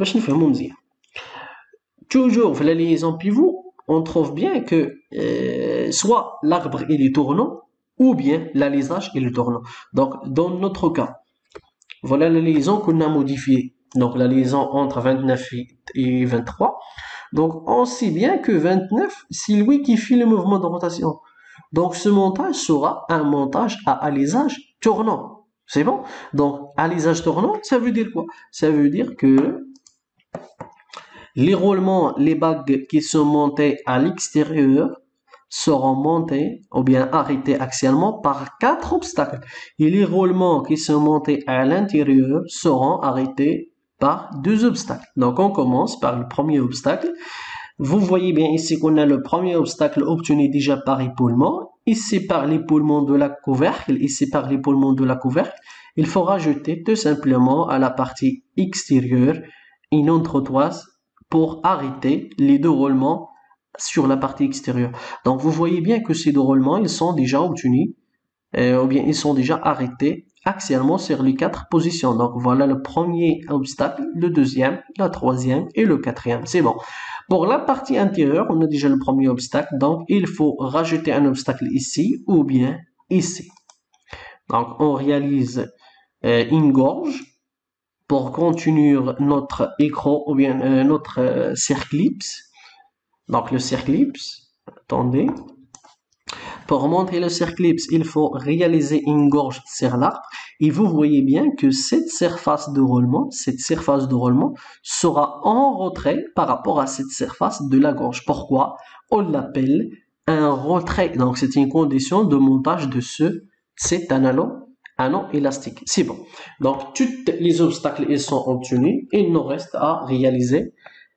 toujours dans la liaison pivot, on trouve bien que soit l'arbre il est tournant ou bien l'alisage il est tournant. Donc, dans notre cas, voilà la liaison qu'on a modifiée. Donc, la liaison entre 29 et 23. Donc, on sait bien que 29, c'est lui qui fait le mouvement de rotation. Donc, ce montage sera un montage à alisage tournant. C'est bon? Donc, alisage tournant, ça veut dire quoi? Ça veut dire que les roulements, les bagues qui sont montées à l'extérieur seront montés ou bien arrêtés axialement par 4 obstacles. Et les roulements qui sont montés à l'intérieur seront arrêtés par 2 obstacles. Donc on commence par le premier obstacle. Vous voyez bien ici qu'on a le premier obstacle obtenu déjà par épaulement. Ici par l'épaulement de la couvercle, ici par l'épaulement de la couvercle. Il faut rajouter tout simplement à la partie extérieure une entretoise pour arrêter les deux roulements sur la partie extérieure. Donc vous voyez bien que ces deux roulements, ils sont déjà obtenus, ou bien ils sont déjà arrêtés axialement sur les 4 positions. Donc voilà le premier obstacle, le deuxième, la troisième et le quatrième. C'est bon. Pour la partie intérieure, on a déjà le premier obstacle, donc il faut rajouter un obstacle ici ou bien ici. Donc on réalise une gorge pour contenir notre écran ou bien notre circlipse. Donc le circlipse, attendez. Pour monter le circlipse, il faut réaliser une gorge sur l'arbre. Et vous voyez bien que cette surface de roulement sera en retrait par rapport à cette surface de la gorge. Pourquoi? On l'appelle un retrait. Donc c'est une condition de montage de cet anneau élastique. C'est bon. Donc tous les obstacles ils sont obtenus. Il nous reste à réaliser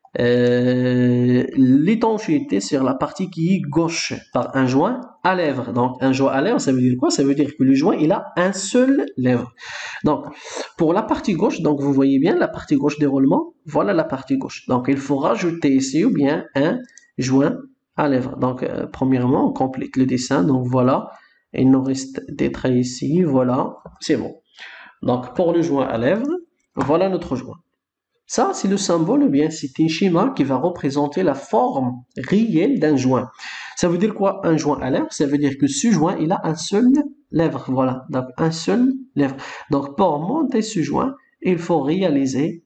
l'étanchéité sur la partie qui est gauche par un joint à lèvres. Donc un joint à lèvres, ça veut dire quoi? Ça veut dire que le joint il a un seul lèvre. Donc pour la partie gauche, donc vous voyez bien la partie gauche des roulements, voilà la partie gauche. Donc il faut rajouter ici ou bien un joint à lèvres. Donc premièrement on complète le dessin. Donc voilà, il nous reste des traits ici, voilà, c'est bon. Donc pour le joint à lèvres, voilà notre joint. Ça, c'est le symbole, ou bien c'est un schéma qui va représenter la forme réelle d'un joint. Ça veut dire quoi, un joint à lèvres? Ça veut dire que ce joint, il a un seul lèvre. Voilà, donc un seul lèvre. Donc, pour monter ce joint, il faut réaliser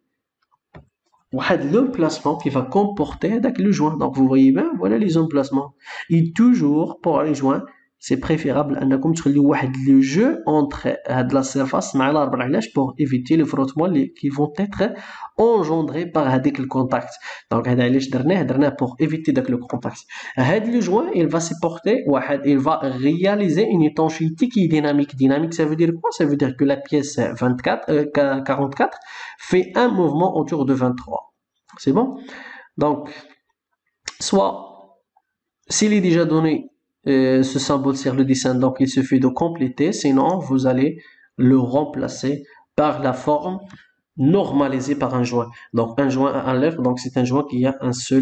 l'emplacement qui va comporter le joint. Donc, vous voyez bien, voilà les emplacements. Et toujours, pour les joints, c'est préférable انكم تخليو واحد le jeu entre la surface مع l'arbre. علاش? pour éviter les frottements qui vont être engendrés par هذيك le contact. Donc هذا علاش درناه pour éviter le contact. هذا le joint il va supporter il va réaliser une étanchéité qui est dynamique. Dynamique, ça veut dire quoi? Ça veut dire que la pièce 44 fait un mouvement autour de 23. C'est bon? Donc soit s'il est déjà donné ce symbole sur le dessin, donc il suffit de compléter, sinon vous allez le remplacer par la forme normalisée par un joint. Donc un joint à lèvre, donc c'est un joint qui a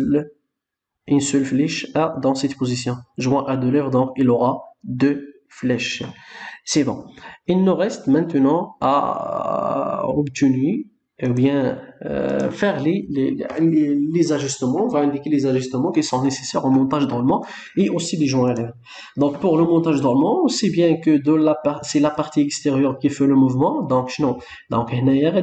une seule flèche dans cette position. Joint à deux lèvres, donc il aura deux flèches. C'est bon. Il nous reste maintenant à obtenir ou bien faire les ajustements. On va indiquer les ajustements qui sont nécessaires au montage de roulement et aussi des joints à lèvres. Donc pour le montage de roulement, aussi bien que c'est la partie extérieure qui fait le mouvement. Donc non. Donc il y a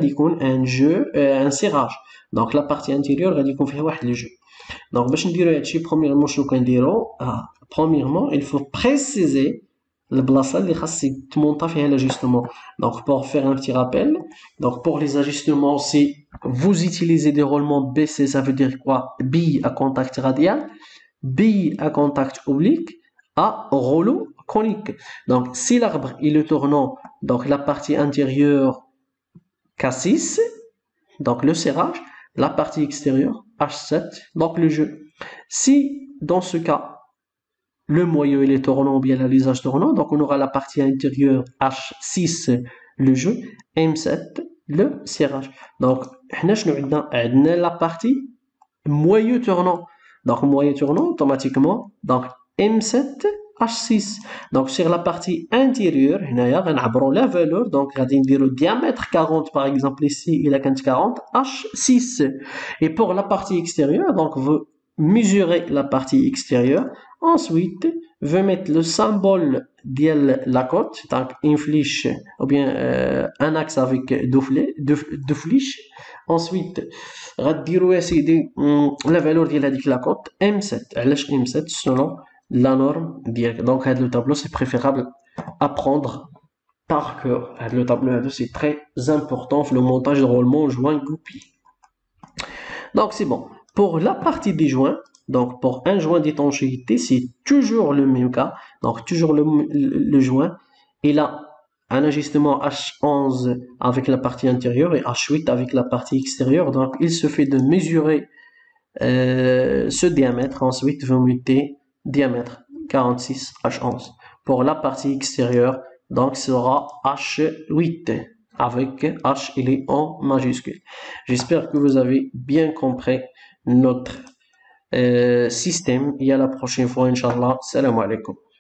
un serrage. Donc la partie intérieure غادي يكون فيها واحد le jeu. Donc باش نديرو هادشي premièrement شنو كنديرو؟ premièrement il faut préciser البلاصه اللي خاص يتمونطا فيها l'ajustement. Donc pour faire un petit rappel, donc pour les ajustements, si vous utilisez des roulements baissés, ça veut dire quoi? Bille à contact radial, bille à contact oblique, à rouleau conique. Donc si l'arbre il est tournant, donc la partie intérieure K6, donc le serrage, la partie extérieure H7, donc le jeu. Si dans ce cas le moyeu il est tournant ou bien l'alisage tournant, donc on aura la partie intérieure H6 le jeu, M7 le serrage. Donc la partie moyeu tournant. Donc moyeu tournant automatiquement, donc M7 H6. Donc sur la partie intérieure, la valeur, donc le diamètre 40 par exemple ici, il a 40 H6. Et pour la partie extérieure, donc vous mesurez la partie extérieure. Ensuite, vous mettez le symbole de la côte, donc une flèche ou bien un axe avec deux flèches. Ensuite, غديروا la valeur de la côte M7. علاش M7 selon la norme ديالك. Donc le tableau c'est préférable à prendre par cœur. Le tableau c'est très important pour le montage de roulement joint goupille. Donc c'est bon. Pour la partie des joints, donc pour un joint d'étanchéité, c'est toujours le même cas. Donc toujours le joint, il a un ajustement H11 avec la partie intérieure et H8 avec la partie extérieure. Donc il suffit de mesurer ce diamètre. Ensuite vous mettez diamètre 46 H11. Pour la partie extérieure, donc ce sera H8 avec H il est en majuscule. J'espère que vous avez bien compris notre système et à la prochaine fois, Inch'Allah. Salam alaikum.